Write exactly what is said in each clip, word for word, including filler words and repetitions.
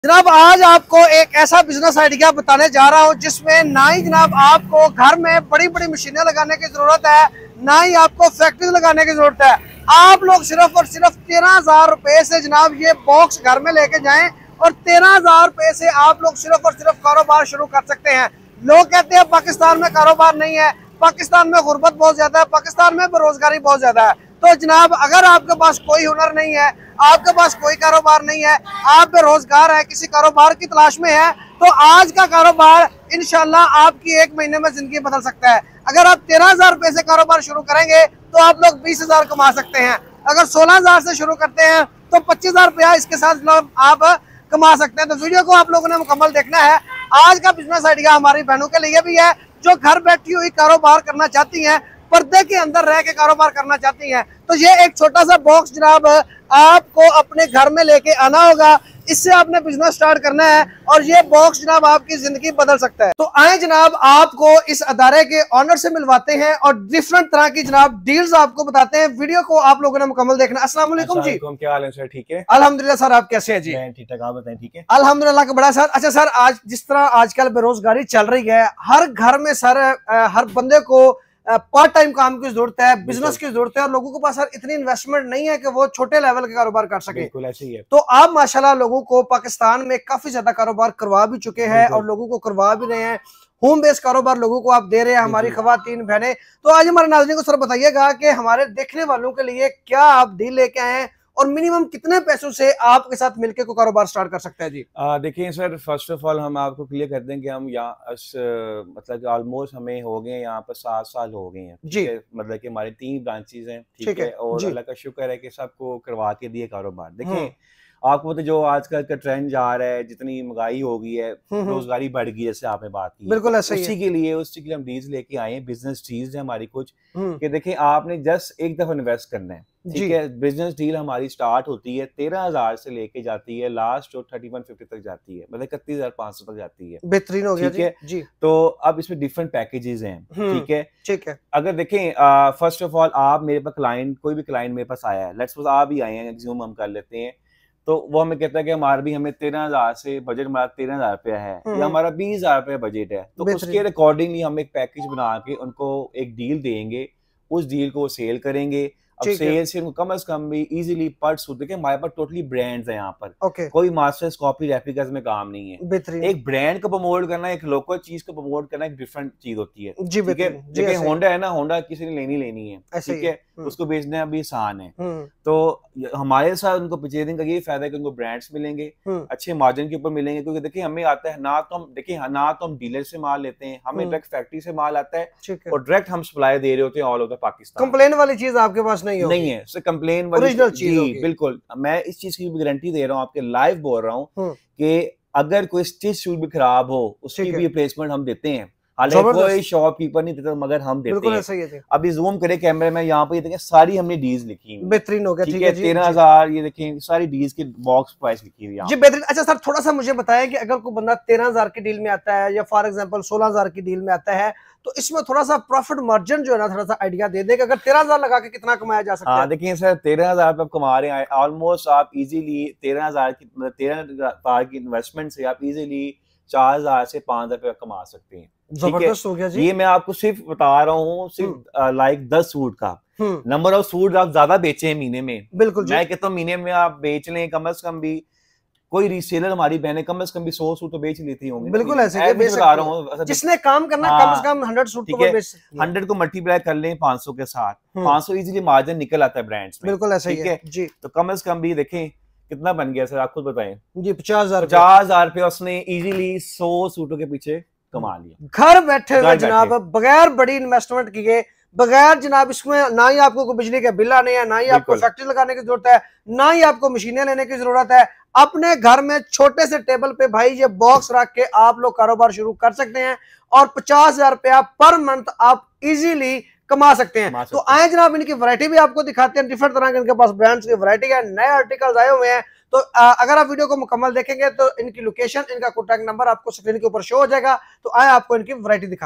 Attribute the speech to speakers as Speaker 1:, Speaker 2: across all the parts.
Speaker 1: जनाब आज आपको एक ऐसा बिजनेस आइडिया बताने जा रहा हूं जिसमें ना ही जनाब आपको घर में बड़ी बड़ी मशीनें लगाने की जरूरत है, ना ही आपको फैक्ट्री लगाने की जरूरत है। आप लोग सिर्फ और सिर्फ तेरह हजार रुपए से जनाब ये बॉक्स घर में लेके जाएं और तेरह हजार रुपए से आप लोग सिर्फ और सिर्फ कारोबार शुरू कर सकते हैं। लोग कहते हैं पाकिस्तान में कारोबार नहीं है, पाकिस्तान में गुर्बत बहुत ज्यादा है, पाकिस्तान में बेरोजगारी बहुत ज्यादा है। तो जनाब अगर आपके पास कोई हुनर नहीं है, आपके पास कोई कारोबार नहीं है, आप बेरोजगार है, किसी कारोबार की तलाश में है, तो आज का कारोबार इंशाल्लाह आपकी एक महीने में जिंदगी बदल सकता है। अगर आप तेरह हजार रुपए से कारोबार शुरू करेंगे तो आप लोग बीस हजार कमा सकते हैं। अगर सोलह हजार से शुरू करते हैं तो पच्चीस हजार रुपया इसके साथ आप कमा सकते हैं। तो वीडियो को आप लोगों ने मुकम्मल देखना है। आज का बिजनेस आइडिया हमारी बहनों के लिए भी है जो घर बैठी हुई कारोबार करना चाहती हैं, पर्दे के अंदर रह के कारोबार करना चाहती हैं। तो ये एक छोटा सा बॉक्स जनाब आपको अपने घर में लेके आना होगा, इससे आपने बिजनेस स्टार्ट करना है और ये बॉक्स जनाब आपकी जिंदगी बदल सकता है। तो आए जनाब आपको इस अदारे के ऑनर से मिलवाते हैं और डिफरेंट तरह की जनाब डील्स आपको बताते हैं। वीडियो को आप लोगों ने मुकम्मल देखना। अस्सलाम वालेकुम जी।
Speaker 2: क्या हाल है सर? ठीक है
Speaker 1: अल्हम्दुलिल्लाह सर, आप कैसे हैं जी?
Speaker 2: ठीक ठाक, आप बताएं। ठीक है
Speaker 1: अल्हम्दुलिल्लाह का बड़ा सर। अच्छा सर, आज जिस तरह आजकल बेरोजगारी चल रही है, हर घर में सर हर बंदे को पार्ट टाइम काम की जरूरत है, बिजनेस की जरूरत है और लोगों के पास सर इतनी इन्वेस्टमेंट नहीं है कि वो छोटे लेवल के कारोबार कर सके।
Speaker 2: बिल्कुल ऐसे ही है।
Speaker 1: तो आप माशाल्लाह लोगों को पाकिस्तान में काफी ज्यादा कारोबार करवा भी चुके हैं और लोगों को करवा भी रहे हैं। होम बेस्ड कारोबार लोगों को आप दे रहे हैं, हमारी खवातीन बहनें। तो आज हमारे नाज़रीन को सर बताइएगा कि हमारे देखने वालों के लिए क्या आप डील लेके आए हैं और मिनिमम कितने पैसों से आपके साथ मिलके को कारोबार स्टार्ट कर सकते हैं जी?
Speaker 2: देखिए सर, फर्स्ट ऑफ ऑल हम आपको क्लियर कर दें कि हम यहाँ मतलब ऑलमोस्ट हमें हो गए यहाँ पर सात साल हो गए हैं जी। मतलब कि हमारे तीन ब्रांचेज हैं, ठीक है, और अल्लाह का शुक्र है कि सबको करवा के दिए कारोबार। देखिए आपको तो जो आजकल का ट्रेंड जा रहा है, जितनी महंगाई हो गई है, रोजगारी बढ़ गई, जैसे आपने बात की,
Speaker 1: बिल्कुल ऐसा ही है।
Speaker 2: उसी के लिए उसी के लिए हम डील्स लेके आए हैं। बिजनेस डील्स है हमारी कुछ कि देखिए आपने जस्ट एक दफा इन्वेस्ट करना है, ठीक है। बिजनेस डील हमारी स्टार्ट होती है तेरह हजार से लेके जाती है लास्ट जो थर्टी वन फिफ्टी तक जाती है, मतलब इकतीस हजार पाँच सौ तक जाती है।
Speaker 1: बेहतरीन हो गया,
Speaker 2: ठीक है जी। तो अब इसमें डिफरेंट पैकेजेस हैं, ठीक है
Speaker 1: ठीक है।
Speaker 2: अगर देखें फर्स्ट ऑफ ऑल आप मेरे पास क्लाइंट, कोई भी क्लाइंट मेरे पास आया है, लेट्स सपोज आप ही आए हैं, एग्ज्यूम हम कर लेते हैं, तो वो हमें कहता है कि हमारा भी हमें तेरह हजार से बजट हमारा तेरह हजार रुपया है या हमारा बीस हजार रुपया बजट है, तो उसके अकॉर्डिंगली हम एक पैकेज बना के उनको एक डील देंगे, उस डील को सेल करेंगे। अब सेल से उनको कम से कम भी इजीली पर सूट, देखिए हमारे पास टोटली ब्रांड्स हैं यहाँ पर,
Speaker 1: okay.
Speaker 2: कोई मास्टर्स कॉपी रेप्लिकास में काम नहीं है। एक ब्रांड को प्रमोट करना, एक लोकल चीज को प्रमोट करना एक डिफरेंट चीज होती है, ठीक है। देखिए होंडा है ना, होंडा किसी ने लेनी लेनी है, ठीक है, उसको बेचना भी आसान है। तो हमारे साथ उनको परचेजिंग का ये फायदा है कि उनको ब्रांड्स मिलेंगे, अच्छे मार्जिन के ऊपर मिलेंगे, क्योंकि देखिए हमें आता है ना, तो हम देखिए ना तो हम डीलर से माल लेते हैं, हमें डायरेक्ट फैक्ट्री से माल आता है और डायरेक्ट हम सप्लाई दे रहे होते हैं ऑल ओवर पाकिस्तान।
Speaker 1: कंप्लेन वाली चीज आपके पास नहीं
Speaker 2: नहीं है, कंप्लेन वाली चीज बिल्कुल। मैं इस चीज की भी गारंटी दे रहा हूँ, आपके लाइव बोल रहा हूँ कि अगर कोई स्टिच शूज भी खराब हो उसकी भी रिप्लेसमेंट हम देते हैं, हालांकि कोई शॉपकीपर नहीं देता मगर हम देते हैं। अभी जूम करे कैमरे में, यहाँ पे देखें सारी हमने डील्स लिखी हुई,
Speaker 1: बेहतरीन हो गया,
Speaker 2: ठीक है। तेरह हजार ये देखें सारी डील्स की बॉक्स प्राइस लिखी हुई
Speaker 1: जी, बेहतरीन। अच्छा सर, थोड़ा सा मुझे बताएं कि अगर कोई बंदा तेरह हजार की डील में आता है या फॉर एग्जांपल सोलह हजार की डील में आता है, तो इसमें थोड़ा सा प्रॉफिट मार्जिन जो है ना, थोड़ा सा आइडिया दे देगा, अगर तेरह हजार लगा के कितना कमाया जा सकता है?
Speaker 2: देखिए सर, तेरह हजार पे आप कमा रहे हैं ऑलमोस्ट, आप इजीली तेरह हजार की मतलब तेरह हजार की इन्वेस्टमेंट से आप इजीली चार हजार से पांच हजार रुपया कमा सकते हैं।
Speaker 1: जबरदस्त हो गया जी।
Speaker 2: ये मैं आपको सिर्फ बता रहा हूँ, सिर्फ लाइक दस सूट का नंबर ऑफ सूट आप ज्यादा बेचे हैं महीने में।
Speaker 1: बिल्कुल,
Speaker 2: मैं कहता हूँ महीने में आप बेच लें कम से कम भी, कोई रीसेलर हमारी बहनें कम से कम भी सौ सूट तो बेच लेती होंगी।
Speaker 1: बिल्कुल ऐसे बता रहा हूँ, जिसने काम करना कम से कम हंड्रेड सूट तो बेच सकती है।
Speaker 2: हंड्रेड को मल्टीप्लाई कर लें पाँच सौ के साथ, पाँच सौ इजीली मार्जिन निकल आता है ब्रांड्स में।
Speaker 1: बिल्कुल ऐसा ही है जी।
Speaker 2: तो कम से कम भी देखें कितना बन गया सर, आप खुद बताएं
Speaker 1: जी। पचास हजार
Speaker 2: पचास हजार रुपया उसने इजीली सौ सूटों के पीछे कमा लिया,
Speaker 1: घर बैठे हुए जनाब, बगैर बड़ी इन्वेस्टमेंट किए, बगैर जनाब इसमें ना ही आपको कोई बिजली का बिल आने है, ना ही आपको फैक्ट्री लगाने की जरूरत है, ना ही आपको मशीनें लेने की जरूरत है। अपने घर में छोटे से टेबल पे भाई ये बॉक्स रख के आप लोग कारोबार शुरू कर सकते हैं और पचास हजार रुपया पर मंथ आप इजीली कमा सकते हैं। तो आए जनाब इनकी वैरायटी भी आपको दिखाते हैं, डिफरेंट तरह के इनके पास ब्रांड्स की वैरायटी है, नए आर्टिकल्स आए हुए हैं। तो अगर आप वीडियो को मुकम्मल देखेंगे तो इनकी लोकेशन, इनका कॉन्टैक्ट नंबर आपको स्क्रीन के ऊपर शो हो जाएगा। तो आए आपको इनकी वैरायटी दिखाते हैं।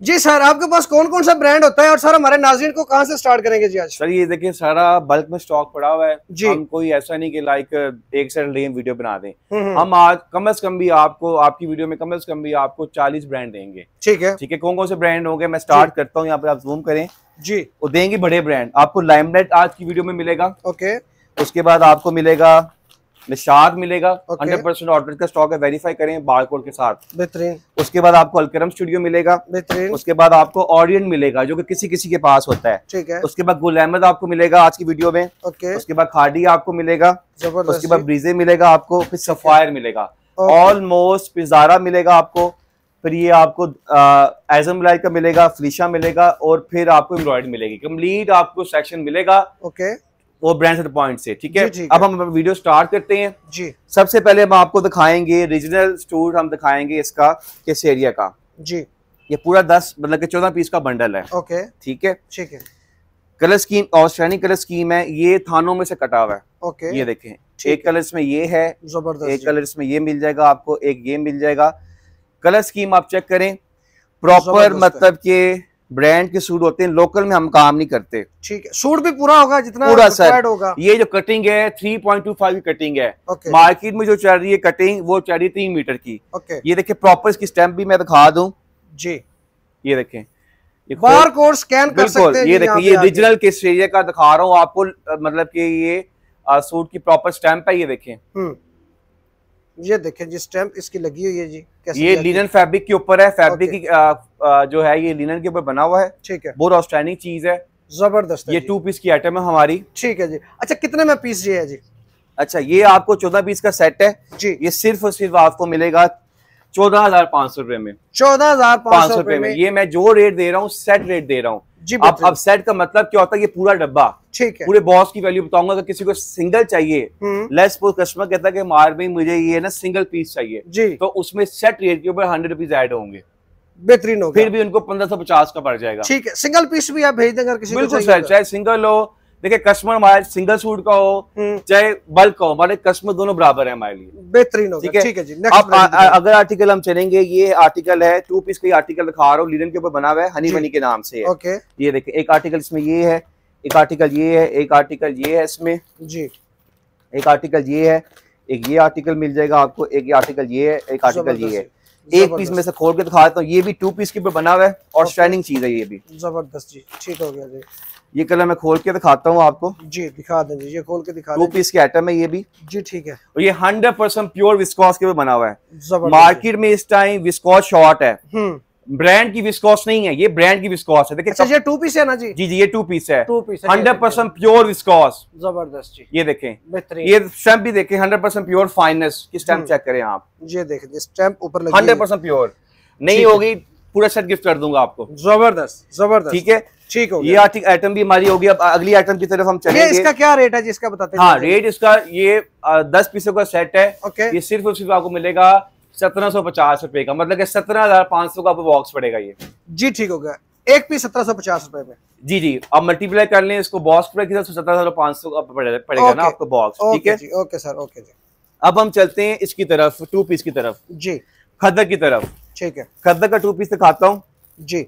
Speaker 1: जी सर, आपके पास कौन कौन सा ब्रांड होता है और सर हमारे नाज़रीन को कहां से स्टार्ट करेंगे जी आज?
Speaker 2: सर ये देखिए सारा बल्क में स्टॉक पड़ा हुआ है जी। हम कोई ऐसा नहीं कि लाइक एक सेट ले वीडियो बना दें। हम आज कम से कम भी आपको आपकी वीडियो में कम से कम भी आपको चालीस ब्रांड देंगे। ठीक है, ठीक है। कौन कौन से ब्रांड होंगे मैं स्टार्ट करता हूँ, यहाँ पर आप जूम करें जी। वो देंगे बड़े ब्रांड आपको। लाइमलाइट आज की वीडियो में मिलेगा, ओके। उसके बाद आपको मिलेगा निशाद मिलेगा, हंड्रेड परसेंट ऑर्डर का स्टॉक है, वेरीफाई करें बारकोड के साथ, बेहतरीन। उसके बाद आपको अलकरम स्टूडियो मिलेगा, बेहतरीन। उसके बाद आपको ओरियंट मिलेगा जो कि किसी किसी के पास होता है, ठीक है। उसके बाद गुल अहमद आपको मिलेगा आज की वीडियो में, ओके। उसके बाद खाडी आपको मिलेगा, उसके बाद ब्रीजे मिलेगा आपको, फिर सफायर मिलेगा, ऑलमोस्ट पिज़ारा मिलेगा आपको, फिर ये आपको एजम लाइट का मिलेगा, फ्लीशा मिलेगा और फिर आपको एम्ब्रॉयडरी मिलेगी। कंप्लीट आपको सेक्शन मिलेगा, ओके, वो ब्रांड से पॉइंट से, ठीक है। अब हम वीडियो स्टार्ट करते हैं जी। सबसे पहले हम आपको दिखाएंगे रीजनल स्टोर, हम दिखाएंगे इसका किस एरिया का जी। ये पूरा दस मतलब कि चौदह पीस का बंडल है, ओके, ठीक है, ठीक है। Colour scheme outstanding colour scheme है, ये थानों में से कटा हुआ है, ओके। ये देखें, एक कलर इसमें ये है, जबरदस्त। एक कलर इसमें ये मिल जाएगा आपको, एक ये मिल जाएगा। कलर स्कीम आप चेक करें प्रॉपर, मतलब के ब्रांड के सूट होते हैं, लोकल में हम काम नहीं करते, ठीक है। सूट भी पूरा होगा जितना पूरा सर होगा। ये जो कटिंग है थ्री पॉइंट टू फाइव की कटिंग है, मार्केट में जो चल रही है कटिंग वो चल रही है तीन मीटर की, ओके। ये देखिए प्रॉपर इसकी स्टैम्प भी मैं दिखा दूं जी। ये देखें, बार कोड स्कैन कर सकते हैं। ये देखिए, ये ओरिजिनल किस एरिया का दिखा रहा हूँ आपको, मतलब कि ये सूट की प्रॉपर स्टैम्प है। ये देखें, ये देखें जी, स्टैम्प इसकी लगी हुई है जी। ये लिनन फैब्रिक के ऊपर है, फैब्रिक की आ, आ, जो है ये लिनन के ऊपर बना हुआ है, ठीक है। बहुत आउटस्टैंडिंग चीज है, जबरदस्त। ये टू पीस की आइटम है हमारी, ठीक है जी। अच्छा, कितने में पीस ये है जी? अच्छा, ये आपको चौदह पीस का सेट है जी। ये सिर्फ और सिर्फ आपको मिलेगा चौदह हजार पाँच सौ रुपए में, चौदह हजार पाँच सौ रुपए में। ये मैं जो रेट दे रहा हूँ सेट रेट दे रहा हूँ जी। अब अब सेट का मतलब क्या होता है, ये पूरा डब्बा, ठीक है। पूरे बॉक्स की वैल्यू बताऊंगा। अगर किसी को सिंगल चाहिए, लेट्स सपोज कस्टमर कहता है कि मार भाई मुझे ये ना सिंगल पीस चाहिए जी, तो उसमें सेट रेट के ऊपर हंड्रेड रुपीज ऐड होंगे, बेहतरीन होगा। फिर भी उनको पंद्रह सौ पचास का पड़ जाएगा, ठीक है। सिंगल पीस भी आप भेज देंगे किसी को, बिल्कुल सर। चाहे सिंगल हो, देखिए कस्टमर हमारे सिंगल सूट का हो चाहे बल्क का हो, हमारे कस्टमर दोनों बराबर है हमारे लिए, बेहतरीन होगा, ठीक है जी। अब अगर आर्टिकल हम चलेंगे, ये आर्टिकल है टू पीस का आर्टिकल दिखा रहा हूँ, लिनन के ऊपर बना हुआ है, हनी बनी के नाम से, ओके। ये देखिए, एक आर्टिकल इसमें ये है, एक आर्टिकल ये है, एक आर्टिकल ये है इसमें जी, एक आर्टिकल ये है, एक ये आर्टिकल मिल जाएगा आपको, एक आर्टिकल ये है, एक आर्टिकल ये है। एक पीस में से खोल के दिखा देता हूँ, ये भी टू पीस के ऊपर बना हुआ है और शाइनिंग चीज है, ये भी जबरदस्त जी, ठीक हो गया जी। ये कलर मैं खोल के दिखाता हूँ आपको जी, दिखा दें जी, ये खोल के दिखा दें। टू पीस की आइटम है ये भी जी, ठीक है। और ये हंड्रेड परसेंट प्योर विस्कॉस के ऊपर बना हुआ है। मार्केट में इस टाइम विस्कॉस शॉर्ट है, ब्रांड की विस्कॉस नहीं है, ये ब्रांड की विस्कॉस है। देखिए, अच्छा, ये टू पीस है ना जी? जी जी, ये टू पीस है, two piece hundred percent pure viscose, जबरदस्त जी। ये देखें, बेहतरीन। ये स्टैम्प भी देखें, हंड्रेड परसेंट प्योर फाइनेस की स्टैम्प चेक करें आप, ये देखें स्टैम्प ऊपर लगी, हंड्रेड परसेंट प्योर नहीं होगी, पूरा सेट गिफ्ट कर दूंगा आपको, जबरदस्त जबरदस्त, ठीक है, ठीक हो। ये आइटम भी हमारी होगी। अब अगली आइटम की तरफ हम चलेंगे। इसका क्या रेट है जिसका बताते हैं? हाँ, रेट इसका ये दस पीसों का सेट है, ओके। ये सिर्फ और सिर्फ आपको मिलेगा सत्रह सौ पचास रुपए का, मतलब कि सत्रह हजार पाँच सौ का आपको बॉक्स पड़ेगा ये जी, ठीक हो गया। एक पीस सत्रह सौ पचास रुपए में जी जी। अब मल्टीप्लाई कर लें इसको बॉक्स पर की तरफ से, सत्रह हजार पाँच सौ का पड़ेगा ना आपको बॉक्स, ठीक है। ओके सर, ओके जी। अब हम चलते हैं इसकी तरफ, टू पीस की तरफ जी, खद्दर की तरफ, ठीक है। खद्दर का टू पीस दिखाता हूँ जी,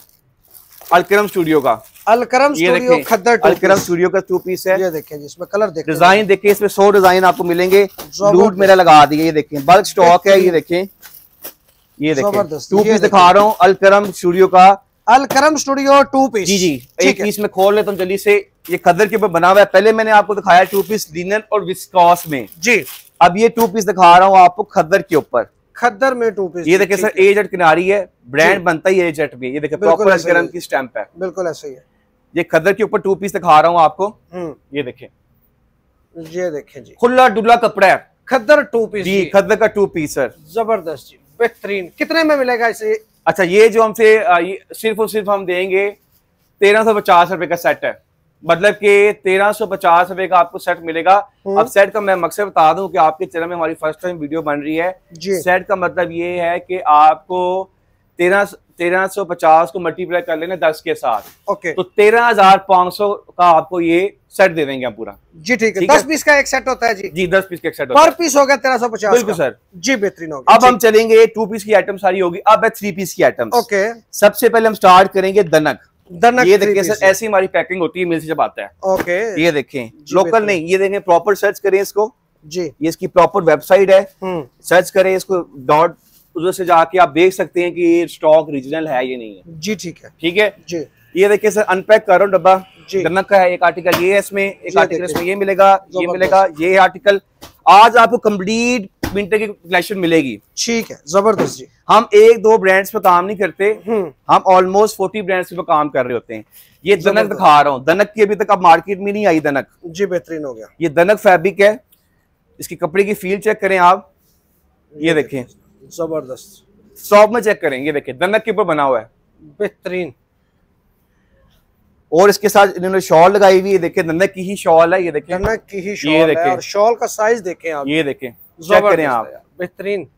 Speaker 2: अलकरम स्टूडियो का, अलकरम स्टूडियो खद्दर, अलकरम स्टूडियो का टू पीस है। ये देखें जिसमें कलर देखें, डिजाइन देखिए, इसमें सौ डिजाइन आपको मिलेंगे, लूट मेरा लगा दिए। ये देखें बल्क स्टॉक है, ये देखें, ये देखें टू पीस दिखा रहा हूँ अलकरम स्टूडियो का, अलकरम स्टूडियो टू पीस जी जी। एक पीस में खोल लेता हूँ जल्दी से। ये खद्दर के ऊपर बना हुआ है, पहले मैंने आपको दिखाया टू पीस लिनन और विस्कॉस में जी, अब ये टू पीस दिखा रहा हूँ आपको खद्दर के ऊपर, खद्दर में टू पीस। ये देखिए सर, एजेड किनारी है, ब्रांड बनता ही एजेड में। ये देखिए प्रॉपर अलकरम की स्टैंप है, बिल्कुल ऐसे ही है। ये खद्दर के ऊपर टू पीस दिखा रहा हूँ आपको, ये देखें, ये देखें जी, खुला डुला कपड़ा है, खद्दर टू पीस जी, खद्दर का टू पीस सर, जबरदस्त जी, बेहतरीन। कितने में मिलेगा इसे? अच्छा, ये जो हमसे सिर्फ और सिर्फ हम देंगे तेरह सौ पचास रुपए का सेट है, मतलब कि तेरह सौ पचास रुपए का आपको सेट मिलेगा। अब सेट का मैं मकसद बता दूं कि आपके चैनल में हमारी फर्स्ट टाइम वीडियो बन रही है। सेट का मतलब ये है कि आपको तेरह तेरह सौ पचास को मल्टीप्लाई कर लेना दस के साथ,
Speaker 1: ओके,
Speaker 2: तो तेरह हजार पाँच सौ का आपको ये सेट दे देंगे हम पूरा।
Speaker 1: जी ठीक है, दस पीस का एक सेट होता है जी।
Speaker 2: जी दस पीस का एक सेट होता
Speaker 1: है, पर पीस हो गया तेरह सौ पचास।
Speaker 2: बिल्कुल सर
Speaker 1: जी, बेहतरीन हो गया।
Speaker 2: अब हम चलेंगे, टू पीस की आइटम सारी होगी, अब है थ्री पीस की आइटम।
Speaker 1: ओके,
Speaker 2: सबसे पहले हम स्टार्ट करेंगे दनक।
Speaker 1: दनक
Speaker 2: ये देखिए सर, ऐसी हमारी पैकिंग होती है, मिल से जब आता है।
Speaker 1: ओके,
Speaker 2: ये देखें, लोकल नहीं, ये देखें प्रॉपर सर्च करें इसको
Speaker 1: जी, ये
Speaker 2: इसकी प्रॉपर वेबसाइट है, सर्च करें इसको, डॉट उधर से जाके आप देख सकते हैं कि ये स्टॉक रीजनल है ये नहीं है।
Speaker 1: जी ठीक है,
Speaker 2: ठीक है
Speaker 1: जी।
Speaker 2: ये देखिए सर, अनपैक कर रहा हूं डब्बा, दनक का है, एक आर्टिकल ये है इसमें, एक आर्टिकल इसमें ये मिलेगा, ये मिलेगा, ये आर्टिकल। आज आपको कंप्लीट विंटर की कलेक्शन मिलेगी।
Speaker 1: ठीक है, जबरदस्त जी।
Speaker 2: हम एक दो ब्रांड्स पे काम नहीं करते, हम ऑलमोस्ट फोर्टी ब्रांड्स पे काम कर रहे होते हैं। ये दनक दिखा रहा हूँ, दनक की अभी तक अब मार्केट में नहीं आई दनक।
Speaker 1: जी, बेहतरीन हो गया।
Speaker 2: ये दनक फैब्रिक है, इसकी कपड़े की फील चेक करें आप, ये देखें,
Speaker 1: जबरदस्त।
Speaker 2: शॉप में चेक करें, ये देखें दनक के ऊपर बना हुआ है,
Speaker 1: बेहतरीन।
Speaker 2: और इसके साथ इन्होंने शॉल लगाई हुई है, देखें दनक की ही शॉल है, ये देखें
Speaker 1: दनक की ही शॉल है, और शॉल का साइज देखें आप,
Speaker 2: ये देखें, चेक करें आप,
Speaker 1: बेहतरीन।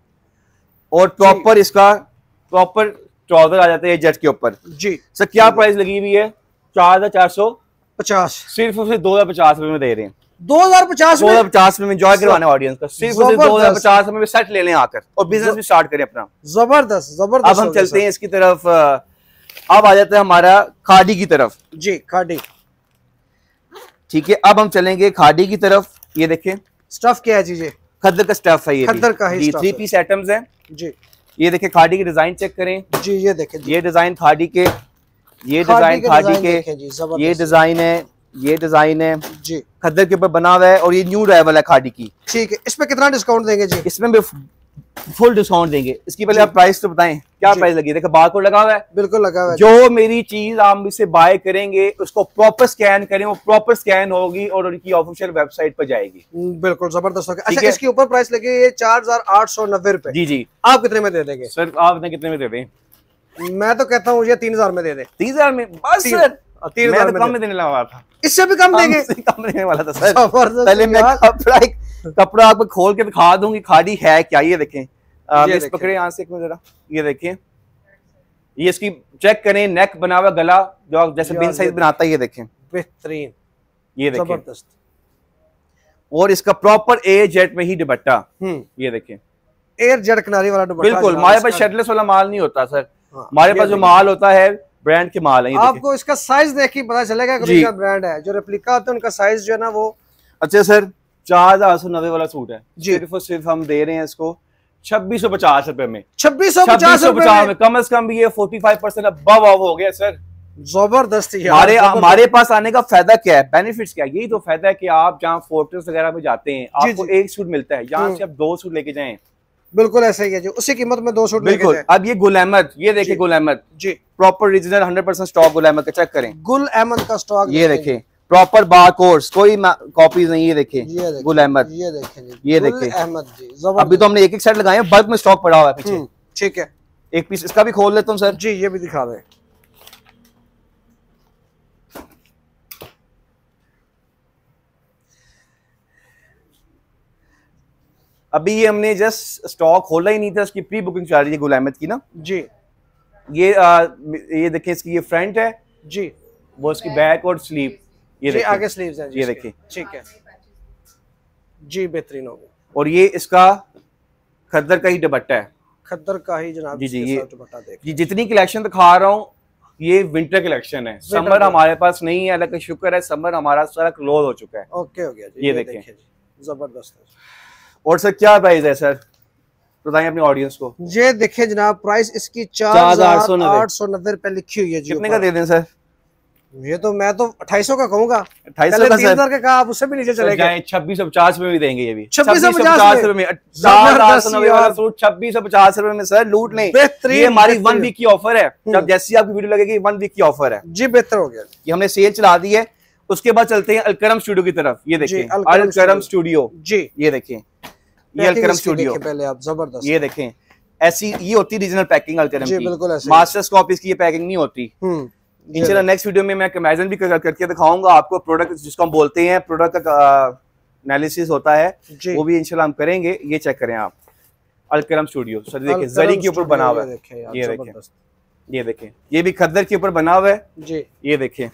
Speaker 2: और प्रॉपर इसका प्रॉपर ट्राउजर आ जाते हैं जट के ऊपर।
Speaker 1: जी
Speaker 2: सर, क्या प्राइस लगी हुई है? चार हजार चार सौ
Speaker 1: पचास,
Speaker 2: सिर्फ उसे दो हजार पचास रुपए में दे रहे हैं।
Speaker 1: दो हजार पचास
Speaker 2: दो हजार पचास में एंजॉय करवाने ऑडियंस का, सिर्फ उसे दो हजार पचास में सेट ले लें आकर, और बिजनेस भी स्टार्ट करें अपना।
Speaker 1: जबरदस्त जबरदस्त।
Speaker 2: अब हम चलते हैं इसकी तरफ, अब आ जाता है हमारा खादी की तरफ।
Speaker 1: जी, खादी।
Speaker 2: ठीक है, अब हम चलेंगे खादी की तरफ। ये देखें,
Speaker 1: स्टफ क्या है जी? ये
Speaker 2: खद्दर का स्टफ है, ये
Speaker 1: खद्दर का ही
Speaker 2: थ्री पीस आइटम्स है
Speaker 1: जी।
Speaker 2: ये देखें, खादी की डिजाइन चेक करें
Speaker 1: जी, ये देखें,
Speaker 2: ये डिजाइन खादी के, ये डिजाइन खादी के, ये डिजाइन है, ये डिजाइन है
Speaker 1: जी,
Speaker 2: खद्दर के ऊपर बना हुआ है, और ये न्यू अराइवल है खादी की।
Speaker 1: ठीक है, इसमें कितना डिस्काउंट देंगे जी?
Speaker 2: इसमें भी फुल डिस्काउंट देंगे। इसकी पहले आप प्राइस तो बताएं, क्या प्राइस लगी? देखो बारकोड लगा हुआ है,
Speaker 1: बिल्कुल लगा हुआ है।
Speaker 2: जो मेरी चीज आप मुझसे बाय करेंगे उसको प्रॉपर स्कैन करें, वो प्रॉपर स्कैन होगी और उनकी ऑफिशियल वेबसाइट पर जाएगी।
Speaker 1: बिल्कुल जबरदस्त होगा। अच्छा, इसके ऊपर प्राइस लगी है चार हजार आठ सौ नब्बे रुपए।
Speaker 2: जी जी,
Speaker 1: आप कितने में दे देंगे
Speaker 2: सर? आप कितने में दे दें?
Speaker 1: मैं तो कहता हूँ ये तीन हजार में दे दे।
Speaker 2: तीन हजार में बस सर, तीन हजार कम में देने लगा था,
Speaker 1: इससे भी कम देंगे?
Speaker 2: कम देने वाला था सर। पहले मैं कपड़ा कपड़ा आपको खोल के दिखा दूंगी खादी है क्या। ये देखें, इस पकड़े यहाँ से एक मिनट जरा, ये देखें, ये इसकी चेक करें, नेक बना हुआ गला जो जैसे बिन साइज बनाता है, ये देखें
Speaker 1: बेहतरीन,
Speaker 2: ये देखें
Speaker 1: जबरदस्त।
Speaker 2: और इसका प्रॉपर एयर जेट में ही दुपट्टा, ये देखें
Speaker 1: एयर जेट किनारी वाला दुपट्टा।
Speaker 2: बिल्कुल, हमारे पास शेडलेस वाला माल नहीं होता सर, हमारे पास जो माल होता है ब्रांड के माल है।
Speaker 1: आपको इसका साइज देख के पता चलेगा कि क्या ब्रांड है। जो रेप्लिका होते हैं उनका साइज जो है ना वो।
Speaker 2: अच्छा सर, चार हजार सौ नब्बे वाला सूट है, सिर्फ और सिर्फ हम दे रहे हैं इसको छब्बीस सौ पचास रुपए में।
Speaker 1: छब्बीस सौ पचास
Speaker 2: में कम से कम भी ये forty five percent above off हो गया सर।
Speaker 1: जबरदस्त।
Speaker 2: हमारे हमारे पास आने का फायदा क्या है, बेनिफिट्स क्या है? यही तो फायदा है कि आप जहाँ फोर्ट्रेस वगैरह में जाते हैं आपको एक सूट मिलता है, यहाँ से आप दो सूट लेके जाएं।
Speaker 1: बिल्कुल ऐसा ही है जी, उसी कीमत में दो सूट
Speaker 2: लेके जाएं। अब ये गुल अहमद, ये देखिए गुल अहमद
Speaker 1: जी,
Speaker 2: proper regional hundred percent stock Gul Ahmed का चेक करें।
Speaker 1: गुल अहमद का स्टॉक
Speaker 2: ये देखें, प्रॉपर बार कोर्स, कोई कॉपीज नहीं। ये देखें गुल अहमद,
Speaker 1: ये देखें,
Speaker 2: ये देखें
Speaker 1: अहमद जी।
Speaker 2: अभी तो हमने एक एक सेट लगाए हैं, बल्क में स्टॉक पड़ा हुआ है पीछे।
Speaker 1: ठीक है,
Speaker 2: एक पीस इसका भी खोल लेता हूँ सर
Speaker 1: जी, ये भी दिखा दें।
Speaker 2: अभी ये हमने जस्ट स्टॉक खोला ही नहीं था, उसकी प्री बुकिंग चल रही है गुल अहमद की ना जी। ये आ, ये देखें, इसकी ये फ्रंट है जी, वो इसकी बैक और स्लीव, ये
Speaker 1: जी, आगे स्लीव्स हैं जी,
Speaker 2: ये देखिए।
Speaker 1: ठीक है जी, बेहतरीन हो गया।
Speaker 2: और ये इसका खद्दर का ही दुपट्टा है,
Speaker 1: खद्दर का ही जनाब
Speaker 2: जी जी। ये दुपट्टा देख, ये जितनी कलेक्शन दिखा रहा हूँ ये विंटर कलेक्शन है, समर हमारे पास नहीं है, अल्लाह का शुक्र है, समर हमारा सारा क्लोज हो चुका है।
Speaker 1: ओके हो गया जी,
Speaker 2: ये देखें,
Speaker 1: जबरदस्त।
Speaker 2: और सर क्या प्राइस है सर, बताएं अपने ऑडियंस को।
Speaker 1: ये देखें जनाब, प्राइस इसकी चार हजार आठ सौ नब्बे रुपए लिखी हुई है जी।
Speaker 2: कितने का दे दें सर?
Speaker 1: ये तो मैं तो अट्ठाईस सौ का कहूंगा,
Speaker 2: अट्ठाईस सौ का सर
Speaker 1: का कहा, आप उससे भी नीचे चले गए।
Speaker 2: छब्बीस सौ पचास में भी देंगे, ये भी
Speaker 1: छब्बीस सौ पचास रुपए में
Speaker 2: छब्बीस सौ पचास रुपए में सर लूट लें। ये हमारी वन वीक की ऑफर है, जब जैसी आपकी वीडियो लगेगी वन वीक की ऑफर है जी। बेहतर हो गया, ये हमने सेल चला दी है। उसके बाद चलते हैं अलकरम स्टूडियो की तरफ। ये देखिए अलकरम स्टूडियो जी, ये देखिए, ये अलकरम स्टूडियो पहले आप, जबरदस्त। ये देखें, ऐसी ये होती रीजनल पैकिंग अलकरम की, बिल्कुल ऐसे मास्टर्स कॉपीज की ये पैकिंग नहीं होती। इंशाल्लाह नेक्स्ट वीडियो में मैं कंपैरिजन भी कर, करके दिखाऊंगा आपको, प्रोडक्ट जिसको हम बोलते हैं प्रोडक्ट का एनालिसिस होता है, वो भी इंशाल्लाह हम करेंगे। ये चेक करें आप, अलकरम स्टूडियो सर, देखिए जरी के ऊपर बना हुआ है, ये देखें, ये देखें, ये भी खद्दर के ऊपर बना हुआ है जी। ये देखें,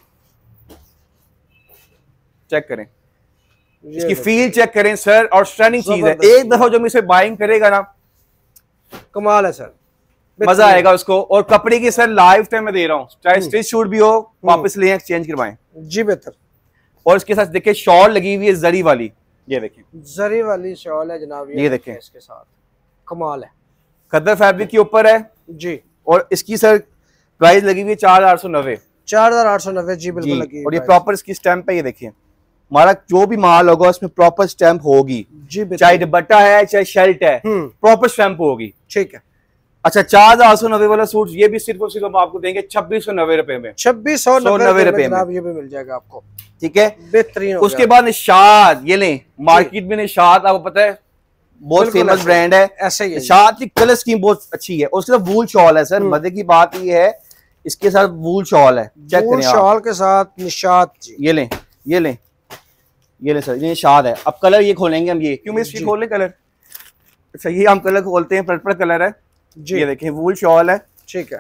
Speaker 2: चेक करें, इसकी फील चेक करें सर, और स्टनिंग चीज है। एक दफा जो इसे बाइंग करेगा ना,
Speaker 1: कमाल है सर,
Speaker 2: मजा आएगा उसको। और कपड़े की सर लाइफ टाइम में दे रहा हूँ, चाहे स्टिच शूट भी हो, वापस ले एक्सचेंज करवाएं
Speaker 1: जी, बेहतर।
Speaker 2: और इसके साथ देखिए शॉल लगी हुई है जरी वाली, ये देखें
Speaker 1: जरी वाली शॉल है जनाब,
Speaker 2: ये, ये देखें
Speaker 1: इसके साथ, कमाल है,
Speaker 2: खद्दर फैब्रिक के ऊपर है जी। और इसकी सर प्राइस लगी हुई है चार हजार आठ सौ नब्बे
Speaker 1: चार हजार आठ सौ नब्बे जी, बिल्कुल लगी।
Speaker 2: और ये प्रॉपर इसकी स्टैंप है, ये देखिए हमारा जो भी माल होगा उसमें प्रॉपर स्टैंप होगी जी, चाहे दुपट्टा है चाहे शर्ट है, प्रॉपर स्टैंप होगी, ठीक है। अच्छा, चार हजार आठ सौ नब्बे वाला सूट ये भी सिर्फ और सिर्फ हम आपको देंगे छब्बीस सौ नब्बे रुपए में,
Speaker 1: छब्बीस सौ नब्बे रुपए में ये भी मिल जाएगा आपको,
Speaker 2: ठीक है,
Speaker 1: बेहतरीन।
Speaker 2: उसके बाद निशाद, ये लें, मार्केट में निशाद आपको पता है बहुत फेमस ब्रांड है, ऐसे ही निशाद की कलर स्कीम बहुत अच्छी है। उसके साथ वूल शॉल है सर, मजे की बात ये है इसके साथ वूल शॉल है, चेक करें
Speaker 1: शॉल के साथ निशाद जी।
Speaker 2: ये लें, ये लें, ये लें सर, ये निशाद है। अब कलर ये खोलेंगे हम, ये क्यों इसकी खोल लें कलर, अच्छा ये हम कलर खोलते हैं, पर्पल कलर है जी, ये देखें वूल शॉल है, ठीक है।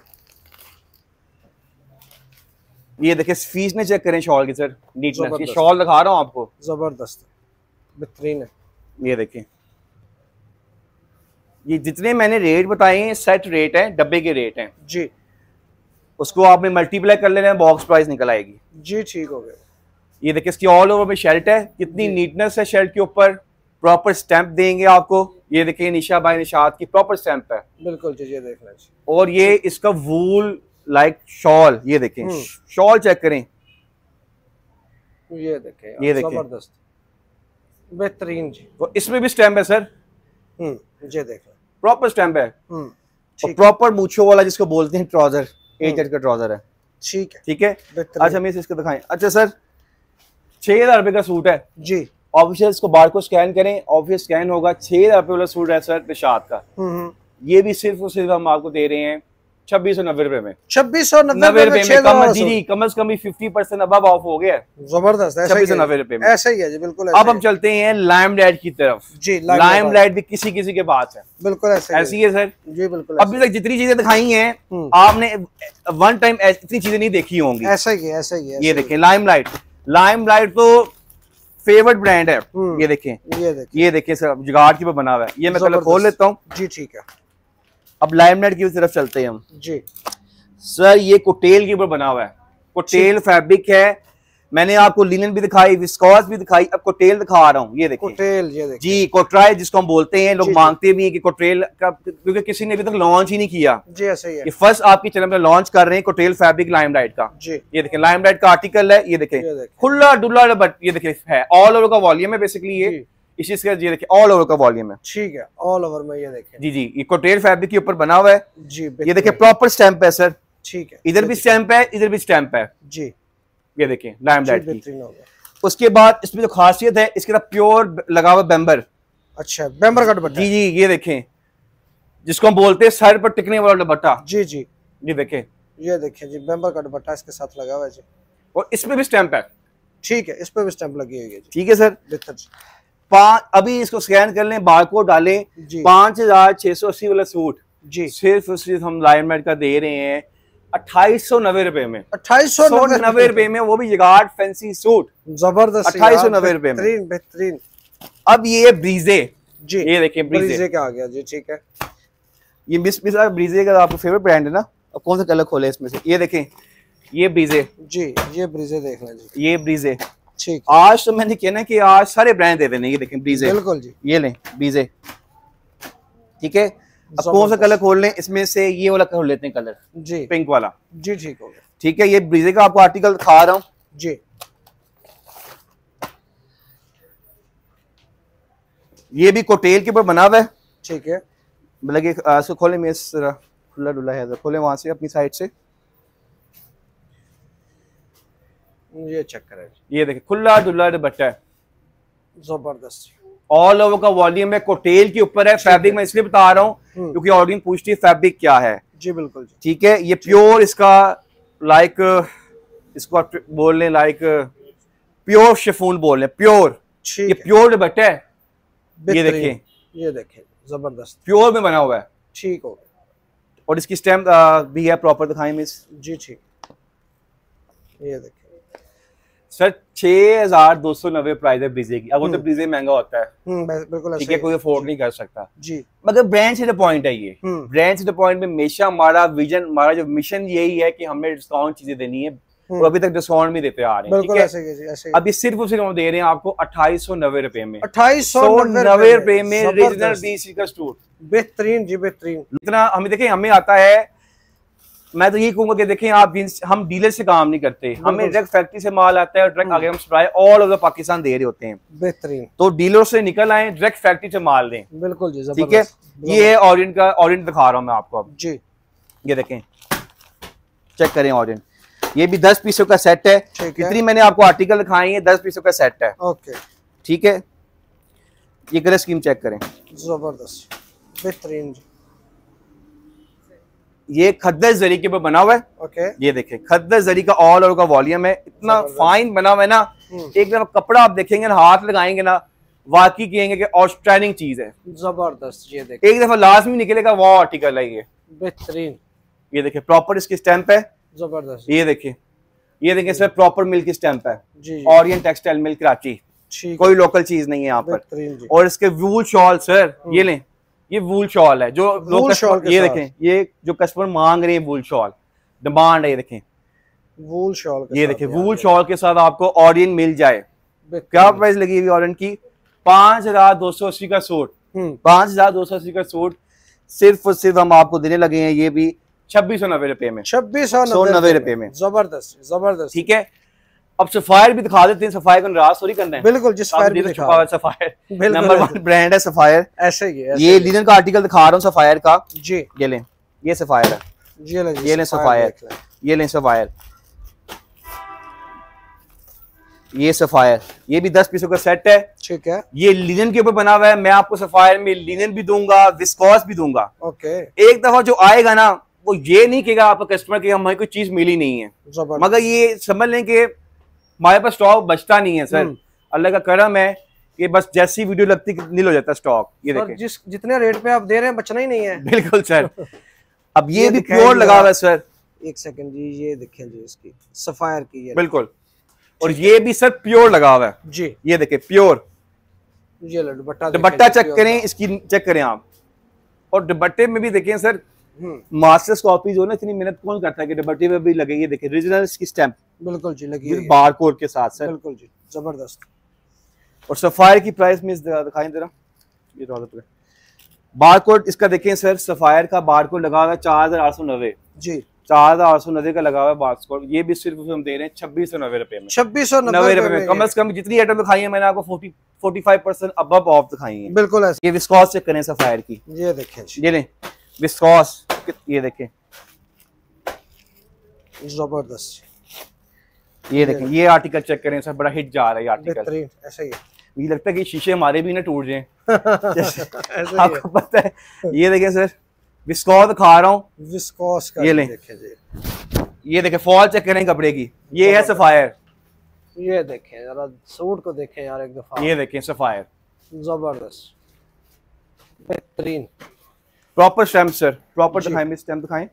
Speaker 2: ये देखें फीस ने चेक करें शॉल की सर, नीटनेस, ये शॉल दिखा रहा हूँ आपको,
Speaker 1: जबरदस्त बेहतरीन है।
Speaker 2: ये देखें, ये जितने मैंने रेट बताए हैं सेट रेट है, डब्बे के रेट हैं जी, उसको आपने मल्टीप्लाई कर लेना है, बॉक्स प्राइस निकल आएगी
Speaker 1: जी, ठीक हो गया।
Speaker 2: ये देखिए इसकी ऑल ओवर में शर्ट है, कितनी नीटनेस है शर्ट के ऊपर, प्रॉपर स्टैंप देंगे आपको। ये देखिए निशा भाई निशाद की प्रॉपर स्टैंप है,
Speaker 1: बिल्कुल जी, ये देख लें।
Speaker 2: और ये इसका वूल लाइक शॉल, ये देखें शॉल चेक करें,
Speaker 1: ये देखें,
Speaker 2: ये देखें
Speaker 1: जबरदस्त बेहतरीन जी।
Speaker 2: और इसमें भी स्टैम्प है सर,
Speaker 1: हम्म, ये देखें प्रॉपर
Speaker 2: स्टैम्प है, और प्रॉपर मूछों वाला जिसको बोलते हैं ट्राउजर, एट का ट्राउजर है, ठीक है, ठीक है। अच्छा मैं इसको दिखाएं, अच्छा सर छह हजार रुपए का सूट है जी, ऑफिशियल इसको बार को स्कैन करें, ऑफिशियल स्कैन होगा, छह हजार रुपए वाला सूट है सर निशाद का, ये भी सिर्फ और सिर्फ हम आपको दे रहे हैं छब्बीस सौ नब्बे रुपए में, छब्बीस सौ नब्बे रुपए में, कम जी कम से कम भी फिफ्टी परसेंट अब ऑफ हो गया,
Speaker 1: जबरदस्त,
Speaker 2: छब्बीस सौ नब्बे रुपए में,
Speaker 1: ऐसा ही है जी, बिल्कुल।
Speaker 2: अब हम चलते हैं लाइमलाइट की तरफ जी, लाइमलाइट भी किसी किसी के पास है,
Speaker 1: बिल्कुल ऐसी है सर जी, बिल्कुल।
Speaker 2: अभी तक जितनी चीजें दिखाई हैं आपने वन टाइम इतनी चीजें नहीं देखी होंगी,
Speaker 1: ऐसा ही है, ऐसा ही है।
Speaker 2: ये देखें लाइमलाइट, लाइमलाइट तो फेवरेट ब्रांड है, ये देखें, ये देखें, ये देखें सर जुगाड़ की बना हुआ है, ये मैं पहले खोल लेता हूँ
Speaker 1: जी, ठीक है।
Speaker 2: अब लाइमलाइट की तरफ चलते हैं हम जी। सर ये कोटेल के ऊपर बना हुआ है, कोटेल फैब्रिक है, मैंने आपको लिनन भी दिखाई, विस्कॉस भी दिखाई, अब कोटेल दिखा रहा हूँ, ये देखिए
Speaker 1: कोटेल, ये देखिए
Speaker 2: जी, कोट्राइल जिसको हम बोलते हैं, लोग मांगते भी हैं कि कोटेल का, क्योंकि किसी ने अभी तक लॉन्च ही नहीं किया
Speaker 1: जी, ऐसा ही है,
Speaker 2: ये फर्स्ट आपकी चैनल पर लॉन्च कर रहे हैं कोटेल फैब्रिक लाइमलाइट का जी। ये देखें लाइमलाइट का आर्टिकल है, ये देखें खुला डुल्ला, बट ये देखें है ऑल ओवर का वॉल्यूम है बेसिकली, ये इस चीज का, ये देखिए ऑल ओवर का वॉल्यूम है, ठीक है, ऑल ओवर में, ये देखें जी जी, ये कोटेल फैब्रिक के ऊपर बना हुआ है जी, ये देखिए प्रॉपर स्टैंप है सर, ठीक है, इधर भी स्टैंप है, इधर भी स्टैंप है जी, ये देखें लाइमलाइट की। उसके बाद इसमें जो खासियत है, इसके साथ प्योर लगा हुआ बेम्बर, अच्छा बेम्बर का दुपट्टा जी जी, ये देखें जिसको हम बोलते हैं सर पर टिकने वाला दुपट्टा जी जी, ये देखें, ये देखें जी बेम्बर का दुपट्टा इसके साथ लगा हुआ है जी, और इसमें भी स्टैंप है, ठीक है, इस पे भी स्टैंप लगी हुई है, ठीक है सर। बेहतर पांच, अभी इसको स्कैन कर लें, बारकोड डालें, पांच हजार छह सौ अस्सी वाला सूट जी, सिर्फ सिर्फ हम लाइमलाइट का दे रहे हैं अट्ठाईस सौ नब्बे रुपए में, अट्ठाईस सौ नब्बे रुपए में, वो भी जिगार्ड फैंसी सूट, जबरदस्त, अट्ठाईस सौ नब्बे रुपए में, बेहतरीन बेहतरीन। अब ये ब्रीजे जी, ये देखिए ब्रीजे, ब्रीजे का आ गया जी, ठीक है, ये मिस मिस ब्रीजे का आपका फेवरेट ब्रांड है ना, अब कौन सा कलर खोले इसमें से, ये देखें ये ब्रीजे जी, ये ब्रीजे देख लें जी, ये ब्रीजे ठीक, आज तो मैंने कहना कि आज सारे ब्रांड दे देने, ये देखें ब्रीजे, बिल्कुल जी, ये लें ब्रीजे, ठीक है। अब कौन सा कलर खोल लें इसमें से, ये वाला खोल लेते हैं कलर जी, पिंक वाला जी, ठीक हो गया, ठीक है। ये ब्रीजे का आपको आर्टिकल दिखा रहा हूँ जी, ये भी कोटेल के ऊपर बना हुआ है, ठीक है, मतलब इसको खोले में इस तरह खुला डुला है, खोले वहां से अपनी साइड से, ये चेक करें, ये देखिए खुला डुला दुपट्टा है, जबरदस्त, ऑल ओवर का वॉल्यूम है, कोटेल के ऊपर है, फैब्रिक मैं इसलिए बता रहा हूँ क्योंकि ऑडियंस पूछती है फैब्रिक क्या है जी, बिल्कुल ठीक है। ये प्योर इसका लाइक इसको बोल लें लाइक प्योर शिफॉन बोल लें, प्योर, ये प्योर दुपट्टा है, ये देखिए, ये देखिए जबरदस्त प्योर में बना हुआ है, ठीक हो गया। और इसकी स्टैम्प भी है प्रॉपर, दिखाएं मिस।
Speaker 1: जी ठीक, ये देखिए
Speaker 2: सर छह हजार दो सौ नब्बे प्राइस है ब्रीजे की। अब वो तो ब्रीजे महंगा होता है,
Speaker 1: बिल्कुल
Speaker 2: ठीक है, कोई अफोर्ड नहीं कर सकता
Speaker 1: जी,
Speaker 2: मगर ब्रांड से द पॉइंट है ये। ब्रांड से द पॉइंट में हमेशा हमारा विजन, हमारा जो मिशन यही है कि हमें डिस्काउंट चीजें देनी है, और अभी तक डिस्काउंट भी देते आ रहे हैं, ठीक है। ऐसे ऐसे अब ये सिर्फ सिर्फ हम दे रहे हैं आपको अट्ठाईस सौ नब्बे रुपए में,
Speaker 1: अट्ठाईस सौ
Speaker 2: नब्बे रुपए में रीजनल बीसी का स्टूट,
Speaker 1: बेहतरीन जी बेहतरीन।
Speaker 2: इतना हमें देखें, हमें आता है, मैं तो यही कहूंगा कि देखें आप, हम डीलर से काम नहीं करते, हमें डायरेक्ट फैक्ट्री से माल आता है और डायरेक्ट आगे हम सप्लाई ऑल ओवर पाकिस्तान दे रहे होते हैं।
Speaker 1: बेहतरीन,
Speaker 2: तो डीलर से निकल आए, डायरेक्ट फैक्ट्री से माल दें।
Speaker 1: बिल्कुल जी,
Speaker 2: ठीक है। ये है ऑरेंज का, ऑरेंज दिखा रहा हूं मैं आपको अब
Speaker 1: जी,
Speaker 2: ये देखें, चेक करें ऑरेंज, ये भी दस पीसों का सेट है। जितनी मैंने आपको आर्टिकल दिखाई है दस पीसों का सेट है।
Speaker 1: ओके
Speaker 2: ठीक है। ये कलर स्कीम चेक करें,
Speaker 1: जबरदस्त बेहतरीन जी।
Speaker 2: ये खद्दर जरी के ऊपर बना हुआ है।
Speaker 1: ओके,
Speaker 2: ये देखें खद्दर जरी का ऑल ओवर का वॉल्यूम है, इतना फाइन बना हुआ है ना, एक दफा कपड़ा आप देखेंगे ना, हाथ लगाएंगे ना, वाकई कहेंगे कि आउटस्टैंडिंग चीज है,
Speaker 1: जबरदस्त। ये देखें,
Speaker 2: एक दफा लाजमी निकलेगा वो आर्टिकल है ये,
Speaker 1: बेहतरीन।
Speaker 2: ये देखें प्रॉपर इसकी स्टैंप है,
Speaker 1: जबरदस्त।
Speaker 2: ये देखें, ये देखें सर प्रॉपर मिल्क की स्टैंप है, ओरिएंट टेक्सटाइल मिल्क कराची, कोई लोकल चीज नहीं है यहाँ पर। और इसके वूल शॉल सर, ये लें, ये वूल शॉल है जो लोग शॉल, ये देखें, ये जो कस्टमर मांग रहे हैं वूल शॉल, डिमांड है, ये देखें
Speaker 1: वूल शॉल,
Speaker 2: ये देखें वूल शॉल के साथ आपको ऑरियन मिल जाए। क्या प्राइस लगी हुई ऑरियन की? पांच हजार दो सौ अस्सी का सूट, पांच हजार दो सौ अस्सी का सूट सिर्फ और सिर्फ हम आपको देने लगे हैं, ये भी छब्बीस सौ नब्बे रुपए में,
Speaker 1: छब्बीस सौ
Speaker 2: नब्बे रुपए में।
Speaker 1: जबरदस्त जबरदस्त,
Speaker 2: ठीक है। अब सफायर भी दिखा देते हैं, सफायर को नाराज थोड़ी करना है,
Speaker 1: बिल्कुल जी, सफायर भी दिखा,
Speaker 2: सफायर नंबर वन ब्रांड है सफायर,
Speaker 1: ऐसे ही है।
Speaker 2: ये लिनन का आर्टिकल दिखा रहा हूँ सफायर का
Speaker 1: जी,
Speaker 2: ये लें, ये सफायर है,
Speaker 1: ये लें,
Speaker 2: ये लें सफायर, ये लें सफायर, ये सफायर, ये भी दस पीसों का सेट है। ठीक है। ये लिनन के ऊपर बना हुआ है, मैं आपको सफायर में लिनन भी दूंगा, विस्कोस भी दूंगा। ओके। एक दफा जो आएगा ना, वो ये नहीं कहेगा आपका कस्टमर कि हमें कोई चीज मिली नहीं है, मगर ये समझ लें कि हमारे पास स्टॉक बचता नहीं है सर, अल्लाह का करम है कि बस जैसी वीडियो लगती नील हो जाता स्टॉक। ये देखिए
Speaker 1: जिस जितने रेट पे आप दे रहे हैं बचना ही नहीं है।
Speaker 2: बिल्कुल सर। अब ये, ये भी प्योर लगा हुआ है सर, एक
Speaker 1: सेकंड जी, ये देखें जी इसकी सफायर की, ये
Speaker 2: बिल्कुल, और ये भी सर प्योर लगा हुआ है जी, ये देखिए प्योर।
Speaker 1: ये दुपट्टा
Speaker 2: दुपट्टा चेक करें, इसकी चेक करें आप, और दुपट्टे में भी देखें सर, मास्टर्स कॉपी जो ना इतनी मेहनत कौन करता है कि दुपट्टे में भी लगे, ये देखिए ओरिजिनल इसकी स्टैंप बिल्कुल जी लगी है, बार कोड के साथ सर, बिल्कुल जी जबरदस्त। और सफायर की प्राइस में दिखाएं जरा, ये बार कोड इसका देखें सर, सफायर का बार कोड लगा हुआ है चार हजार आठ सौ नब्बे जी, चार हजार आठ सौ नब्बे का लगा हुआ है बार कोड। ये भी सिर्फ हम दे रहे हैं छब्बीस सौ नब्बे रुपए में, छब्बीस सौ नब्बे रुपए में। कम से कम जितनी आइटम दिखाई है मैंने आपको फोर्टी फोर्टी फाइव परसेंट अब ऑफ दिखाई है, बिल्कुल ऐसे। ये विस्कॉस चेक करें सफायर की, ये देखें, ये लें विस्कॉस, ये देखें जबरदस्त। ये देखें, ये आर्टिकल चेक करें सर, बड़ा हिट जा रहा है ये आर्टिकल, ऐसा ही है। मुझे लगता है कि शीशे हमारे भी ना टूट जाएं। आपको पता है, ये देखें सर विस्कॉस दिखा रहा हूँ, विस्कॉस का, ये लें, ये देखें फॉल चेक करें कपड़े की, ये है सफायर,
Speaker 1: ये देखें जरा सूट को देखें यार एक दफा,
Speaker 2: ये देखें सफायर
Speaker 1: जबरदस्त बेहतरीन,
Speaker 2: प्रॉपर स्टैम्प सर, प्रॉपर दिखाएं, स्टैम्प दिखाएं,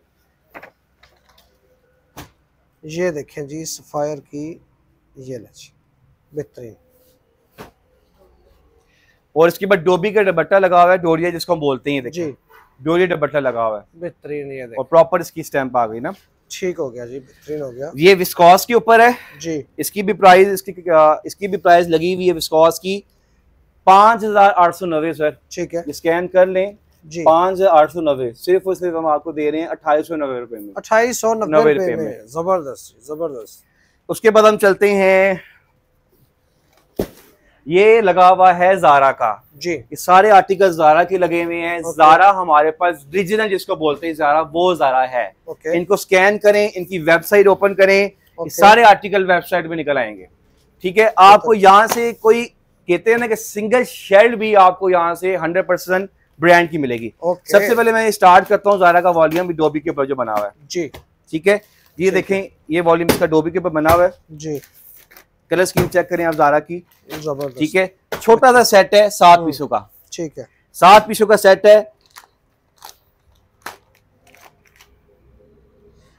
Speaker 1: ये देखें जी सफायर की, ये जी बेहतरीन।
Speaker 2: और इसके बाद डोबी का दुपट्टा लगा हुआ है, डोरिया जिसको हम बोलते हैं, देखिए डोरिया दुपट्टा लगा हुआ है
Speaker 1: बेहतरीन, ये
Speaker 2: और प्रॉपर इसकी स्टैम्प आ गई ना,
Speaker 1: ठीक हो गया जी, बेहतरीन हो गया।
Speaker 2: ये विस्कॉस के ऊपर है जी, इसकी भी प्राइस इसकी इसकी भी प्राइस लगी हुई है विस्कॉस की पांच हजार आठ सौ नब्बे सर, ठीक है, स्कैन कर लें जी, पांच हजार आठ सौ नब्बे, सिर्फ और सिर्फ हम आपको दे रहे हैं अट्ठाईस सौ नब्बे रुपए में, अट्ठाईस सौ नब्बे रुपए में,
Speaker 1: जबरदस्त जबरदस्त।
Speaker 2: उसके बाद हम चलते हैं, ये लगा हुआ है जारा का जी, ये सारे आर्टिकल जारा के लगे हुए हैं। जारा हमारे पास ओरिजिनल जिसको बोलते हैं जारा, वो जारा है। इनको स्कैन करें, इनकी वेबसाइट ओपन करें, सारे आर्टिकल वेबसाइट में निकल आएंगे, ठीक है। आपको यहाँ से कोई कहते हैं ना कि सिंगल शेड भी आपको यहाँ से हंड्रेड परसेंट ब्रांड की मिलेगी। सबसे पहले मैं स्टार्ट करता हूँ जारा का वॉल्यूम भी डोबी के ऊपर जो बना हुआ है जी, ठीक है। ये देखें, ये वॉल्यूम इसका डोबी के ऊपर बना हुआ है जी, कलर स्कीम चेक करें आप जारा की, ठीक है। छोटा सा सेट है, सात पीसों का, ठीक है, सात पीसों का सेट है।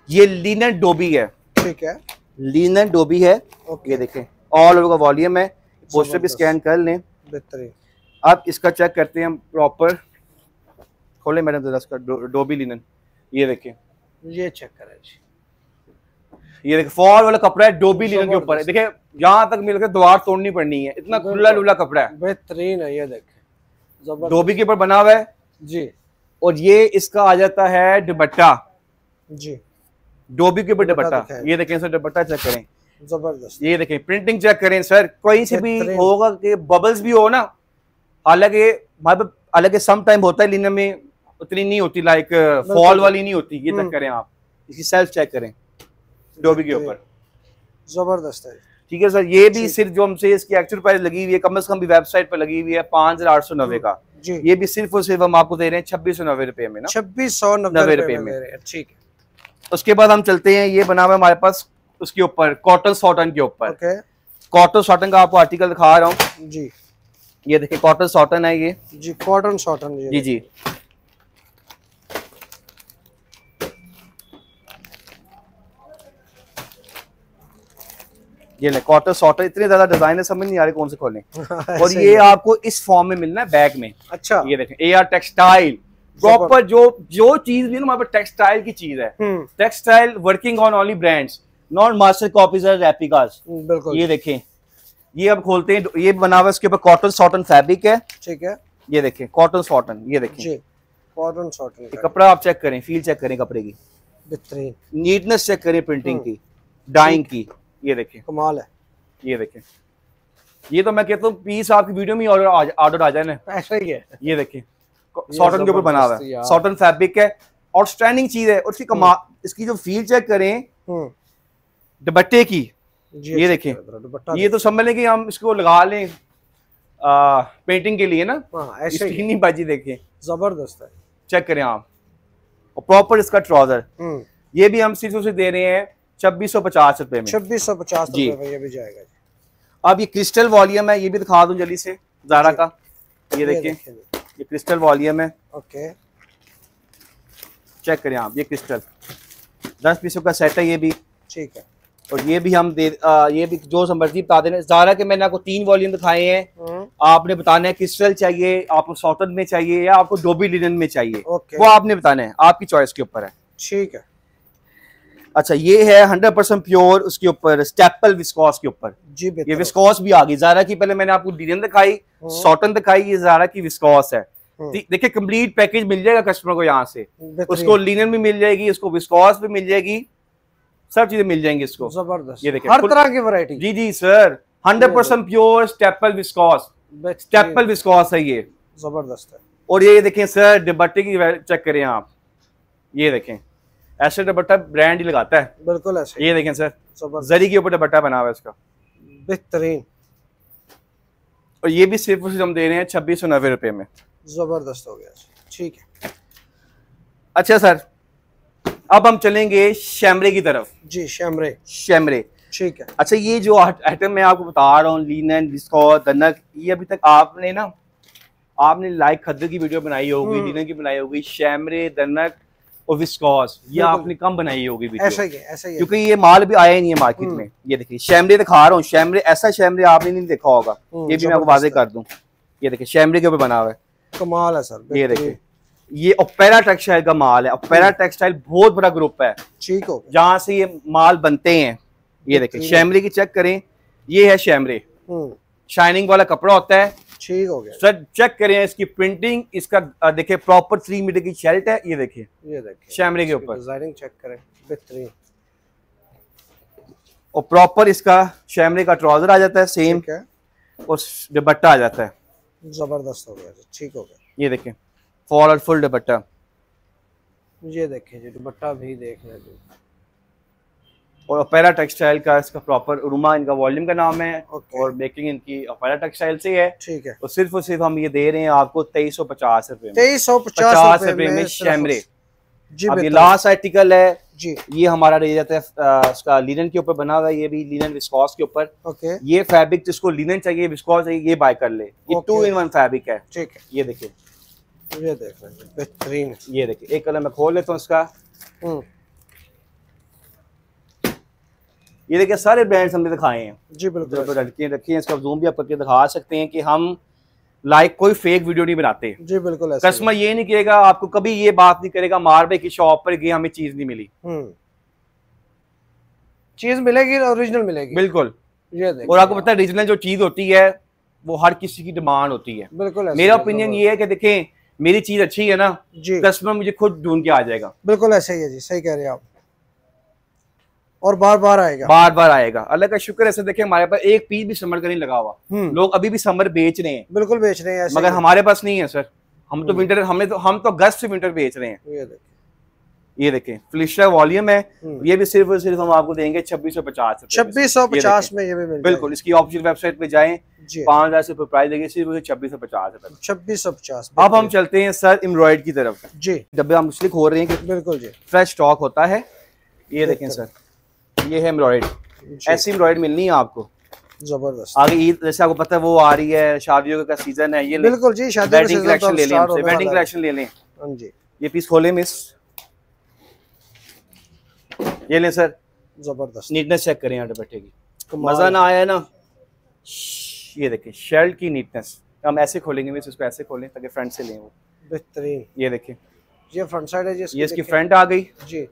Speaker 2: ये लिनन डोबी है,
Speaker 1: ठीक है,
Speaker 2: लिनन डोबी है। ये देखें ऑल ओवर का वॉल्यूम है, पोस्टर भी स्कैन कर लें।
Speaker 1: बेहतरीन।
Speaker 2: अब इसका चेक करते हैं हम प्रॉपर, खोले मैडम जरा इसका डो, डोबी लिनन। ये देखें,
Speaker 1: ये चेक करें जी,
Speaker 2: ये देखें फॉल वाला कपड़ा है, डोबी लिनन के ऊपर है। देखें यहाँ तक मिलकर दीवार तोड़नी पड़नी है, इतना खुला लुला कपड़ा है,
Speaker 1: बेहतरीन है। ये देखें
Speaker 2: डोबी के ऊपर बना हुआ है
Speaker 1: जी।
Speaker 2: और ये इसका आ जाता है दुपट्टा
Speaker 1: जी,
Speaker 2: डोबी के ऊपर दुपट्टा। ये देखें सर, दुपट्टा चेक करें,
Speaker 1: जबरदस्त।
Speaker 2: ये देखें प्रिंटिंग चेक करें सर, कोई से भी होगा कि बबल्स भी हो ना, हालांकि हालांकि सम टाइम होता है लिनन में, उतनी नहीं होती, लाइक फॉल वाली नहीं होती। ये चेक करें आप, इसकी सेल्फ चेक करें डोबी के ऊपर,
Speaker 1: जबरदस्त है।
Speaker 2: ठीक है सर। ये भी सिर्फ जो हमसे इसकी एक्चुअल प्राइस लगी हुई है, कम से कम भी वेबसाइट पर लगी हुई है पाँच हजार आठ सौ नब्बे का
Speaker 1: जी।
Speaker 2: ये भी सिर्फ और सिर्फ हम आपको दे रहे हैं छब्बीस सौ नब्बे रुपए में ना,
Speaker 1: छब्बीस सौ नब्बे रुपए में, ठीक है।
Speaker 2: उसके बाद हम चलते हैं, ये बना हुआ है हमारे पास उसके ऊपर कॉटन सॉटन के ऊपर।
Speaker 1: ओके,
Speaker 2: कॉटन सॉटन का आपको आर्टिकल दिखा रहा हूँ
Speaker 1: जी।
Speaker 2: ये देखिए कॉटन सॉटन है ये
Speaker 1: जी, कॉटन सॉटन
Speaker 2: जी जी। ये ले कॉटन सॉटन, इतने ज्यादा डिजाइन है समझ नहीं आ रही कौन से खोलें। और ये आपको इस फॉर्म में मिलना है बैग में।
Speaker 1: अच्छा,
Speaker 2: ये देखें ए आर टेक्सटाइल, प्रॉपर जो जो चीज भी ना हमारे पास टेक्सटाइल की चीज है, textile working on only brands, not master copies और रेप्लिकास।
Speaker 1: बिल्कुल,
Speaker 2: ये देखें, ये अब खोलते हैं, ये बना हुआ है इसके ऊपर कॉटन सॉटन फैब्रिक है,
Speaker 1: ठीक है।
Speaker 2: ये देखें कॉटन सॉटन, ये देखें
Speaker 1: जी, कॉटन सॉटन
Speaker 2: कपड़ा आप चेक करें, फील चेक करें कपड़े की,
Speaker 1: बेहतरीन
Speaker 2: नीटनेस चेक करें, प्रिंटिंग की, डाइंग की, ये देखें
Speaker 1: कमाल है।
Speaker 2: ये देखें, ये तो मैं कहता हूँ पीस आपकी वीडियो में ऑर्डर ऑर्डर आ जाए ना,
Speaker 1: ऐसा ही है।
Speaker 2: ये देखें सॉटन के ऊपर बना हुआ है, सॉटन फैब्रिक है, आउटस्टैंडिंग चीज है। और इसकी कमाल, इसकी जो फील चेक करें दुपट्टे की, ये देखें, ये तो समझ लें कि हम इसको लगा लें आ, पेंटिंग के लिए ना, ऐसे ही नहीं बाजी। देखें जबरदस्त है, चेक करें आप। और प्रॉपर इसका ट्राउजर, ये भी हम सिर्फ उसे दे रहे हैं छब्बीस सौ पचास रुपए में,
Speaker 1: छब्बीस सौ पचास रुपए में ये भी जाएगा।
Speaker 2: अब ये क्रिस्टल वॉल्यूम है, ये भी दिखा दूं जल्दी से ज़ारा का, ये देखिए ये क्रिस्टल वॉल्यूम है। ओके, चेक करें आप, ये क्रिस्टल दस पीसों का सेट है ये भी, ठीक है। और ये भी हम दे आ, ये भी जो मर्जी बता देना ज़ारा के, मैंने आपको तीन वॉल्यूम दिखाए हैं, आपने बताना है क्रिस्टल चाहिए, आपको सॉटन में चाहिए या आपको डोबी लिनन में चाहिए, वो आपने बताना है, आपकी चॉइस के ऊपर है, ठीक है। अच्छा, ये है हंड्रेड परसेंट प्योर, उसके ऊपर स्टेपल विस्कोस के ऊपर जी, ये विस्कोस भी आ गई। ज़ारा की पहले मैंने आपको लिनन दिखाई, सॉटन दिखाई, ये ज़ारा की विस्कोस है। देखिए कंप्लीट पैकेज मिल जाएगा कस्टमर को यहाँ से, उसको लिनन भी मिल जाएगी, उसको विस्कोस भी मिल जाएगी, सब चीजें मिल जाएंगी इसको। जबरदस्त, ये देखिए हर तरह की वैरायटी। जी जी sir, hundred percent pure staple viscose, staple viscose है ये, जबरदस्त है। और ये देखें सर दुपट्टे की चेक करें आप, ये देखें ऐसे दुपट्टा ब्रांड ही लगाता है, बिल्कुल ऐसे। ये देखें सर जरी के ऊपर दुपट्टा बना हुआ है इसका, बेहतरीन। और ये भी सिर्फ हम दे रहे हैं छब्बीस सौ नब्बे रुपए में, जबरदस्त हो गया, ठीक है। अच्छा सर, अब हम चलेंगे शैमरे की तरफ। जी, शैमरे, शैमरे, ठीक है। अच्छा, ये जो आइटम मैं आपको बता रहा हूँ, लिनन, विस्कोस, दनक, ये अभी तक आपने ना आपने लाइक खद्दर की वीडियो बनाई होगी, लिनन की बनाई होगी, शैमरे, दनक और विस्कोस ये आपने कम बनाई होगी वीडियो, ऐसा ही है, ऐसा ही है, क्योंकि ये माल भी आया ही नहीं है मार्केट में। ये देखिए शैमरे दिखा रहा हूँ, शैमरे ऐसा शैमरे आपने नहीं देखा होगा, ये भी मैं आपको वाज़ेह कर दूं। ये देखिए शैमरे के ऊपर बना हुआ है, कमाल है सर। ये देखिए ये ओपेरा टेक्सटाइल का माल है, ओपेरा टेक्सटाइल बहुत बड़ा ग्रुप है, ठीक हो, जहाँ से ये माल बनते हैं। ये देखिए शैमरे की चेक करें, ये है शैमरे, शाइनिंग वाला कपड़ा होता है, ठीक हो गया सर। चेक करें इसकी प्रिंटिंग, इसका देखिए प्रॉपर थ्री मीटर की शेल्ट है, ये देखिए, ये देखिए शैमरे के ऊपर डिजाइनिंग चेक करें, बेहतरीन। और प्रॉपर इसका शैमरे का ट्राउजर आ जाता है सेम, और दुपट्टा आ जाता है, जबरदस्त हो गया, ठीक हो गया। ये देखें फॉल और फुल दुपट्टा, ये देखिए जी दुपट्टा भी देख लें। और ओपेरा टेक्सटाइल का इसका प्रॉपर उरुमा इनका वॉल्यूम का नाम है, और मेकिंग इनकी ओपेरा टेक्सटाइल से है, ठीक है। और सिर्फ और सिर्फ हम ये दे रहे हैं आपको तेईस सौ पचास रुपए, तेईस सौ पचास रुपए में शैमरे। अब ये लास्ट आर्टिकल है जी, ये हमारा रह जाता है इसका लिनन के ऊपर बना हुआ है, ये भी लिनन विस्कोस के ऊपर। ओके, ये फैब्रिक जिसको लिनन चाहिए, विस्कोस चाहिए, ये बाय कर ले, ये टू इन वन फैब्रिक है, ठीक है। ये देखिए, ये देख रहे हैं बेहतरीन, ये देखिए एक कलर मैं खोल लेता हूँ इसका, ये देखिए सारे ब्रांड्स हमने दिखाए हैं
Speaker 1: जी बिल्कुल,
Speaker 2: लड़के रखे हैं, इसका जूम भी आप करके दिखा सकते हैं कि हम लाइक कोई फेक वीडियो नहीं बनाते
Speaker 1: जी बिल्कुल।
Speaker 2: कस्टमर ये नहीं कहेगा, आपको कभी ये बात नहीं करेगा मार भाई की शॉप पर गए हमें चीज नहीं मिली,
Speaker 1: चीज मिलेगी, ओरिजिनल मिलेगी बिल्कुल।
Speaker 2: ये और आपको पता है ओरिजिनल जो चीज होती है वो हर किसी की डिमांड होती है बिल्कुल। मेरा ओपिनियन ये है कि देखें मेरी चीज अच्छी है ना जी, कस्टमर मुझे खुद ढूंढ के आ जाएगा।
Speaker 1: बिल्कुल ऐसे ही है जी, सही कह रहे हैं आप, और बार बार आएगा,
Speaker 2: बार बार आएगा। अल्लाह का शुक्र ऐसे देखें हमारे पास एक पीस भी समर का नहीं लगा हुआ, लोग अभी भी समर बेच रहे हैं,
Speaker 1: बिल्कुल बेच रहे हैं,
Speaker 2: मगर हमारे पास नहीं है सर। हम तो विंटर हमें तो हम तो अगस्त से विंटर बेच रहे हैं।
Speaker 1: ये देखें,
Speaker 2: ये देखें फ्लिशर वॉल्यूम है, ये भी सिर्फ और सिर्फ हम आपको देंगे छब्बीस सौ पचास
Speaker 1: छब्बीस सौ पचास में ये भी मिल
Speaker 2: बिल्कुल। इसकी ऑफिशियल वेबसाइट पे जाएं, पाँच हजार से प्राइस देंगे सिर्फ उसे छब्बीस सौ पचास रुपए,
Speaker 1: छब्बीस सौ पचास।
Speaker 2: अब हम चलते हैं सर एम्ब्रॉयड की तरफ
Speaker 1: जी।
Speaker 2: डब्बे हम इसलिए खोल रहे हैं कि
Speaker 1: बिल्कुल जी
Speaker 2: फ्रेश स्टॉक होता है। ये देखें सर, ये है एम्ब्रॉयड, ऐसी एम्ब्रॉयड मिलनी है आपको जबरदस्त। आगे ईद जैसे आपको पता है वो आ रही है, शादियों का सीजन है, ये
Speaker 1: बिल्कुल जी, शादियों का सीजन
Speaker 2: कलेक्शन ले लें, वेडिंग कलेक्शन ले लें जी। ये पीस खोले मिस, ये लें सर,
Speaker 1: जबरदस्त
Speaker 2: नीटनेस चेक करें यहाँ दुपट्टे की, मजा ना आया ना। ये देखिए शर्ट की नीटनेस, हम ऐसे खोलेंगे मिस, इसको ऐसे खोलें ताकि फ्रंट से लें वो
Speaker 1: बेहतरीन।
Speaker 2: ये देखिए
Speaker 1: ये फ्रंट साइड है जी,
Speaker 2: ये इसकी फ्रंट आ गई
Speaker 1: जी,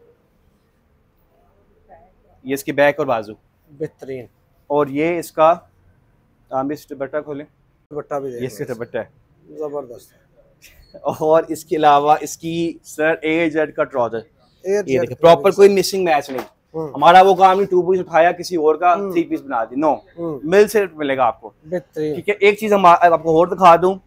Speaker 2: ये इसकी बैक और बाजू
Speaker 1: बेहतरीन, और
Speaker 2: ये इसका हम इस दुपट्टा खोलें,
Speaker 1: दुपट्टा भी
Speaker 2: ये इसका दुपट्टा है
Speaker 1: जबरदस्त।
Speaker 2: और इसके अलावा इसकी सर ए जेड का ट्राउजर, ये देखिए प्रॉपर कोई मिसिंग मैच नहीं। हमारा वो काम नहीं टू पीस उठाया किसी और का थ्री पीस बना दी, नो, मिल से मिलेगा आपको बेहतरीन। ठीक है, एक चीज हम आपको और दिखा दूं,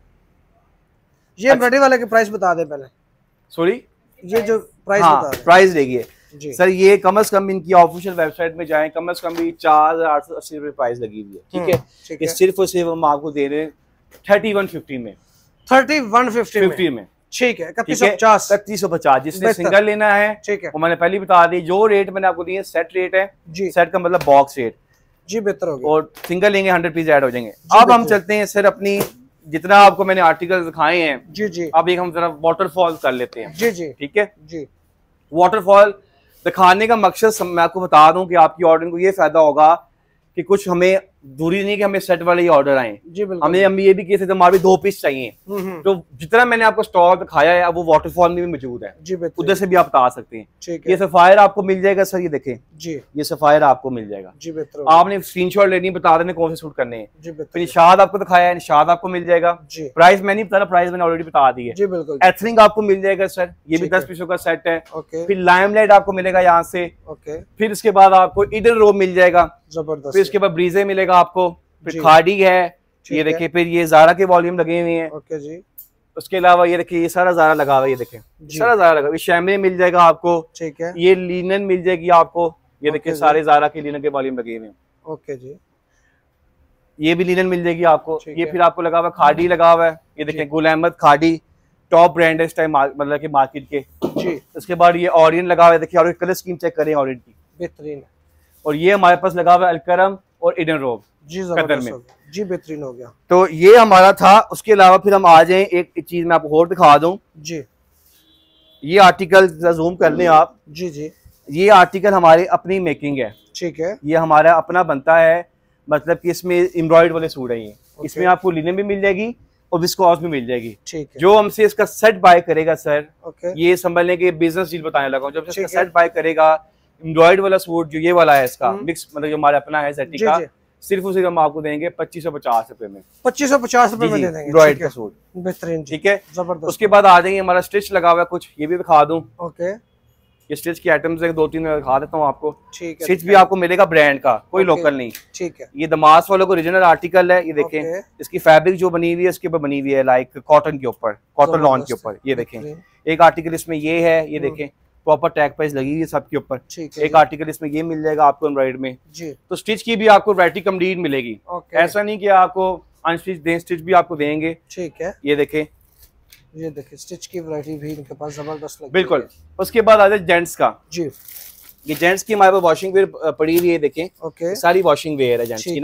Speaker 1: ये एम्ब्रॉयडरी वाले के प्राइस बता दें पहले,
Speaker 2: सॉरी
Speaker 1: ये जो प्राइस
Speaker 2: हाँ,
Speaker 1: बता
Speaker 2: प्राइस देखिए सर, ये कम से कम इनकी ऑफिशियल वेबसाइट में जाएं, कम से कम भी चार हजार आठ सौ अस्सी रुपए प्राइस लगी हुई है। ठीक है, ये सिर्फ और सिर्फ हम आपको दे रहे हैं थर्टी वन फिफ्टी में,
Speaker 1: थर्टी वन फिफ्टी में ठीक है, इकतीस सौ पचास
Speaker 2: इकतीस सौ पचास। जिसने सिंगल लेना है ठीक है, वो मैंने पहले बता दी, जो रेट मैंने आपको दिए सेट रेट है जी, सेट का मतलब बॉक्स रेट
Speaker 1: जी, बेहतर हो गया।
Speaker 2: और सिंगल लेंगे हंड्रेड पीस ऐड हो जाएंगे। अब हम चलते हैं सर अपनी, जितना आपको मैंने आर्टिकल दिखाए हैं जी जी, अब एक हम जरा वाटरफॉल कर लेते हैं जी जी। ठीक है जी, वाटरफॉल दिखाने का मकसद मैं आपको बता दूं कि आपकी ऑर्डर को ये फायदा होगा कि कुछ हमें दूरी नहीं कि हमें सेट वाले ही ऑर्डर आए जी, हमें हम ये भी किए थे तो हमारे दो पीस चाहिए, तो जितना मैंने आपको स्टॉक दिखाया है वो वाटरफॉल में भी मौजूद है जी, उधर से भी आप बता सकते हैं। ये सफायर आपको मिल जाएगा सर, ये देखें जी, ये सफायर आपको मिल जाएगा जी, आपने स्क्रीनशॉट लेनी, बता देने कौन से सूट करने हैं। फिर निशाद आपको दिखाया है, निशाद आपको मिल जाएगा, प्राइस मैंने बता, प्राइस मैंने ऑलरेडी बता दी है। एथनिक आपको मिल जाएगा सर, ये भी दस पीसों का सेट है। फिर लाइमलाइट आपको मिलेगा यहाँ से, फिर इसके बाद आपको इडन रोब मिल जाएगा, जबरदस्त। फिर इसके बाद ब्रीजे मिलेगा आपको, फिर खाड़ी है, ये देखिए, फिर ये जारा के वॉल्यूम लगे हुए हैं ओके जी। उसके अलावा ये देखिए ये सारा जारा लगा हुआ है, ये देखिए सारा जारा लगा हुआ है। शैमरे मिल जाएगा आपको ठीक है, ये लिनन मिल जाएगी आपको, ये देखिए सारे जारा के लिनन के वॉल्यूम लगे हुए हैं ओके जी। ये भी लिनन मिल जाएगी आपको, ये फिर आपको लगा हुआ खाड़ी लगा हुआ है, ये देखिए गुल अहमद खाड़ी टॉप ब्रांड है इस टाइम मतलब के मार्केट के जी। उसके बाद ये ऑरियन लगा हुआ है, देखिए और कलर स्कीम चेक करें ऑरियन की, बेहतरीन। और ये हमारे पास लगा हुआ है अलकरम और इडन रोब जी, कदर में जी, बेहतरीन हो गया। तो ये हमारा था। उसके अलावा फिर हम आ जाएं, एक चीज मैं आपको और दिखा दूं जी, ये आर्टिकल जूम कर लें आप जी जी, ये आर्टिकल हमारी अपनी मेकिंग है ठीक है, ये हमारा अपना बनता है, मतलब कि इसमें एम्ब्रॉयड वाले सूट है ये, इसमें आपको लिनन भी मिल जाएगी और विस्कोस भी मिल जाएगी ठीक है। जो हमसे इसका सेट बाय करेगा सर, ये समझ लें कि बिजनेस डील बताने लगा हूं, जब इसका सेट बाय करेगा एम्ब्रॉयड वाला सूट जो ये वाला है इसका मिक्स मतलब जो हमारा अपना है सेटी का, सिर्फ उसे हम आपको देंगे पच्चीस सौ पचास रुपए में, पच्चीस सौ पचास रुपए में दे देंगे एम्ब्रॉयड का सूट, बेहतरीन ठीक है जबरदस्त। उसके बाद आ जाएंगे, हमारा स्टिच लगा हुआ है कुछ, ये भी दिखा दूं ओके, ये स्टिच की आइटम्स है दो तीन मैं दिखा देता हूँ आपको ठीक है। स्टिच भी आपको मिलेगा ब्रांड का, कोई लोकल नहीं ठीक है। ये दमास वालों को ओरिजिनल आर्टिकल है, ये देखें इसकी फैब्रिक जो बनी हुई है इसके ऊपर बनी हुई है लाइक कॉटन के ऊपर, कॉटन लॉन के ऊपर, ये देखें एक आर्टिकल इसमें ये है, ये देखें प्रॉपर टैग प्राइस लगी हुई है सबके ऊपर, एक आर्टिकल इसमें ये मिल जाएगा आपको एम्ब्रॉयडरी में जी। तो स्टिच की भी आपको वैरायटी कंप्लीट मिलेगी, ऐसा नहीं कि आपको अनस्टिच दें, स्टिच भी आपको देंगे ठीक है। ये देखें, ये देखिए स्टिच की वैरायटी भी इनके पास जबरदस्त लगी बिल्कुल। उसके बाद आ जाए जेंट्स का जी, ये जेंट्स की हमारे पास वॉशिंग वेयर पड़ी हुई है, देखें ओके, सारी वॉशिंग वेयर है जेंट्स की ना,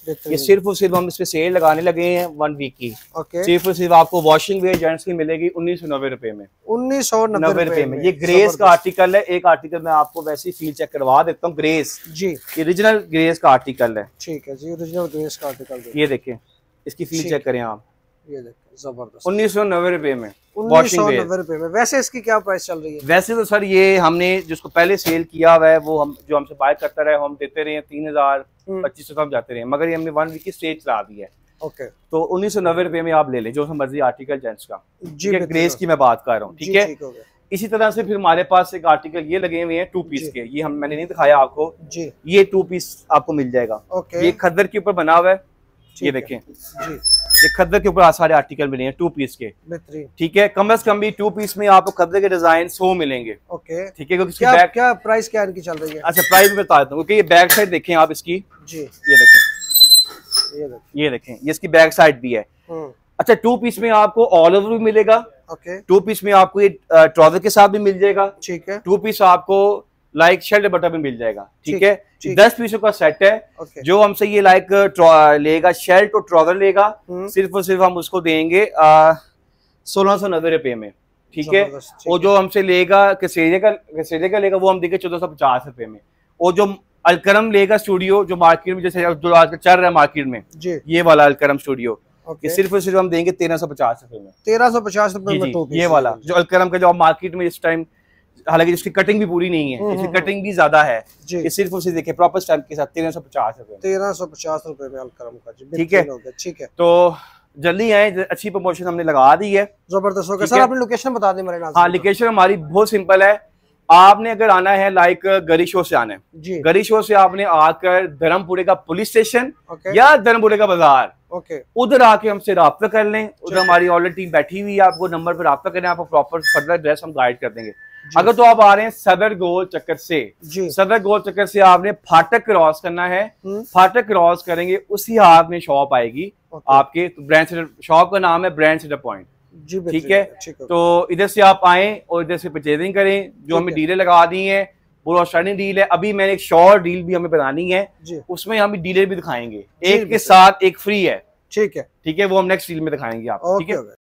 Speaker 2: ये सिर्फ और सिर्फ हम इस पे सेल लगाने लगे हैं वन वीक की।
Speaker 1: ओके।
Speaker 2: सिर्फ और सिर्फ आपको वॉशिंग वेयर जेंट्स की मिलेगी उन्नीस सौ नब्बे रुपए में।
Speaker 1: उन्नीस सौ नब्बे रुपए में।
Speaker 2: ये ग्रेस का आर्टिकल है। एक आर्टिकल मैं आपको वैसे ही फील चेक करवा देता हूँ। ग्रेस
Speaker 1: जी,
Speaker 2: ओरिजिनल ग्रेस का आर्टिकल है।
Speaker 1: ठीक है जी, ओरिजिनल ग्रेस का आर्टिकल।
Speaker 2: ये देखें, इसकी फील चेक करें आप।
Speaker 1: ये देखें, जबरदस्त।
Speaker 2: उन्नीस सौ नब्बे रुपए में
Speaker 1: उन्नीस सौ नब्बे रुपए में। वैसे इसकी क्या प्राइस चल रही है?
Speaker 2: वैसे तो सर ये हमने जिसको पहले सेल किया हुआ है वो हम जो हमसे बाय करता रहे हम देते रहे तीन हजार पच्चीस सौ तक जाते रहे, मगर ये हमने वन वीक की स्टेज चला दी है।
Speaker 1: ओके।
Speaker 2: तो उन्नीस सौ नब्बे रुपए में आप ले लें जो मर्जी आर्टिकल जेंट्स का। जी, ग्रेस की मैं बात कर रहा हूँ, ठीक है। इसी तरह से फिर हमारे पास एक आर्टिकल ये लगे हुए हैं टू पीस के। ये हम मैंने नहीं दिखाया आपको जी। ये टू पीस आपको मिल जाएगा। ओके। ये खद्दर के ऊपर बना हुआ है। ये देखें जी, ये खद्दर के ऊपर सारे आर्टिकल मिले हैं टू पीस के। ठीक है, कम से कम भी टू पीस में आपको खद्दर के डिजाइन सौ मिलेंगे। ओके, ठीक है। क्योंकि क्या, क्या प्राइस क्या इनकी चल रही है? अच्छा, प्राइस में बता देता हूँ क्योंकि ये बैक साइड देखें आप इसकी जी। ये देखें, ये देखें, ये देखें, ये इसकी बैक साइड भी है। अच्छा, टू पीस में आपको ऑल ओवर भी मिलेगा। ओके। टू पीस में आपको ये ट्राउजर के साथ भी मिल जाएगा। ठीक है। टू पीस आपको लाइक शर्ट बटन में मिल जाएगा। ठीक है, दस पीसों का सेट है। okay. जो हमसे ये लाइक लेगा शर्ट और ट्राउजर लेगा, सिर्फ और सिर्फ हम उसको देंगे सोलह सौ नब्बे रुपए में। ठीक है। और जो हमसे लेगा कसेरिया का कसेरिया का लेगा वो हम देंगे चौदह सौ पचास रुपए में। और जो अलकरम लेगा स्टूडियो जो मार्केट में जैसे जो आजकल चल रहा है मार्केट में जी, ये वाला अलकरम स्टूडियो okay. ये सिर्फ और सिर्फ हम देंगे तेरह सौ पचास रुपए में। तेरह सौ पचास रुपए में ये वाला जो अलकरम का जो मार्केट में इस टाइम, हालांकि इसकी कटिंग भी पूरी नहीं है, इसकी कटिंग भी ज्यादा है। ये सिर्फ उसे देखे प्रॉपर स्टैम्प के साथ तेरह सौ पचास रुपए तेरह सौ पचास रुपए में अलकरम का जी। ठीक है, ठीक है। तो जल्दी आए, अच्छी प्रमोशन हमने लगा दी है। जबरदस्त होगा। सर अपनी लोकेशन बता दें मेरे नाम। हाँ, लोकेशन हमारी बहुत सिंपल है। आपने अगर आना है लाइक गरी शो से आना है जी, गरी शो से आपने आकर धर्मपुरे का पुलिस स्टेशन या धर्मपुरे का बाजार ओके उधर आके हमसे राब्ता कर लें। उधर हमारी ऑलरेडी टीम बैठी हुई है, आपको नंबर पर राब्ता करें, आपको प्रॉपर फर्दर एड्रेस हम गाइड कर देंगे। अगर तो आप आ रहे हैं सदर गोल चक्कर से जी, सदर गोल चक्कर से आपने फाटक क्रॉस करना है। फाटक क्रॉस करेंगे उसी हाथ में शॉप आएगी आपके। तो ब्रांड सेंटर शॉप का नाम है ब्रांड सेंटर पॉइंट। ठीक है, तो इधर से आप आए और इधर से परचेजिंग करें। जो हमें डीलें लगा दी हैं वो आउटस्टैंडिंग डील है। अभी मैंने एक शॉर्ट डील भी हमें बनानी है, उसमें हम डीलर भी दिखाएंगे, एक के साथ एक फ्री है। ठीक है, ठीक है, वो हम नेक्स्ट डील में दिखाएंगे आपको। ठीक है।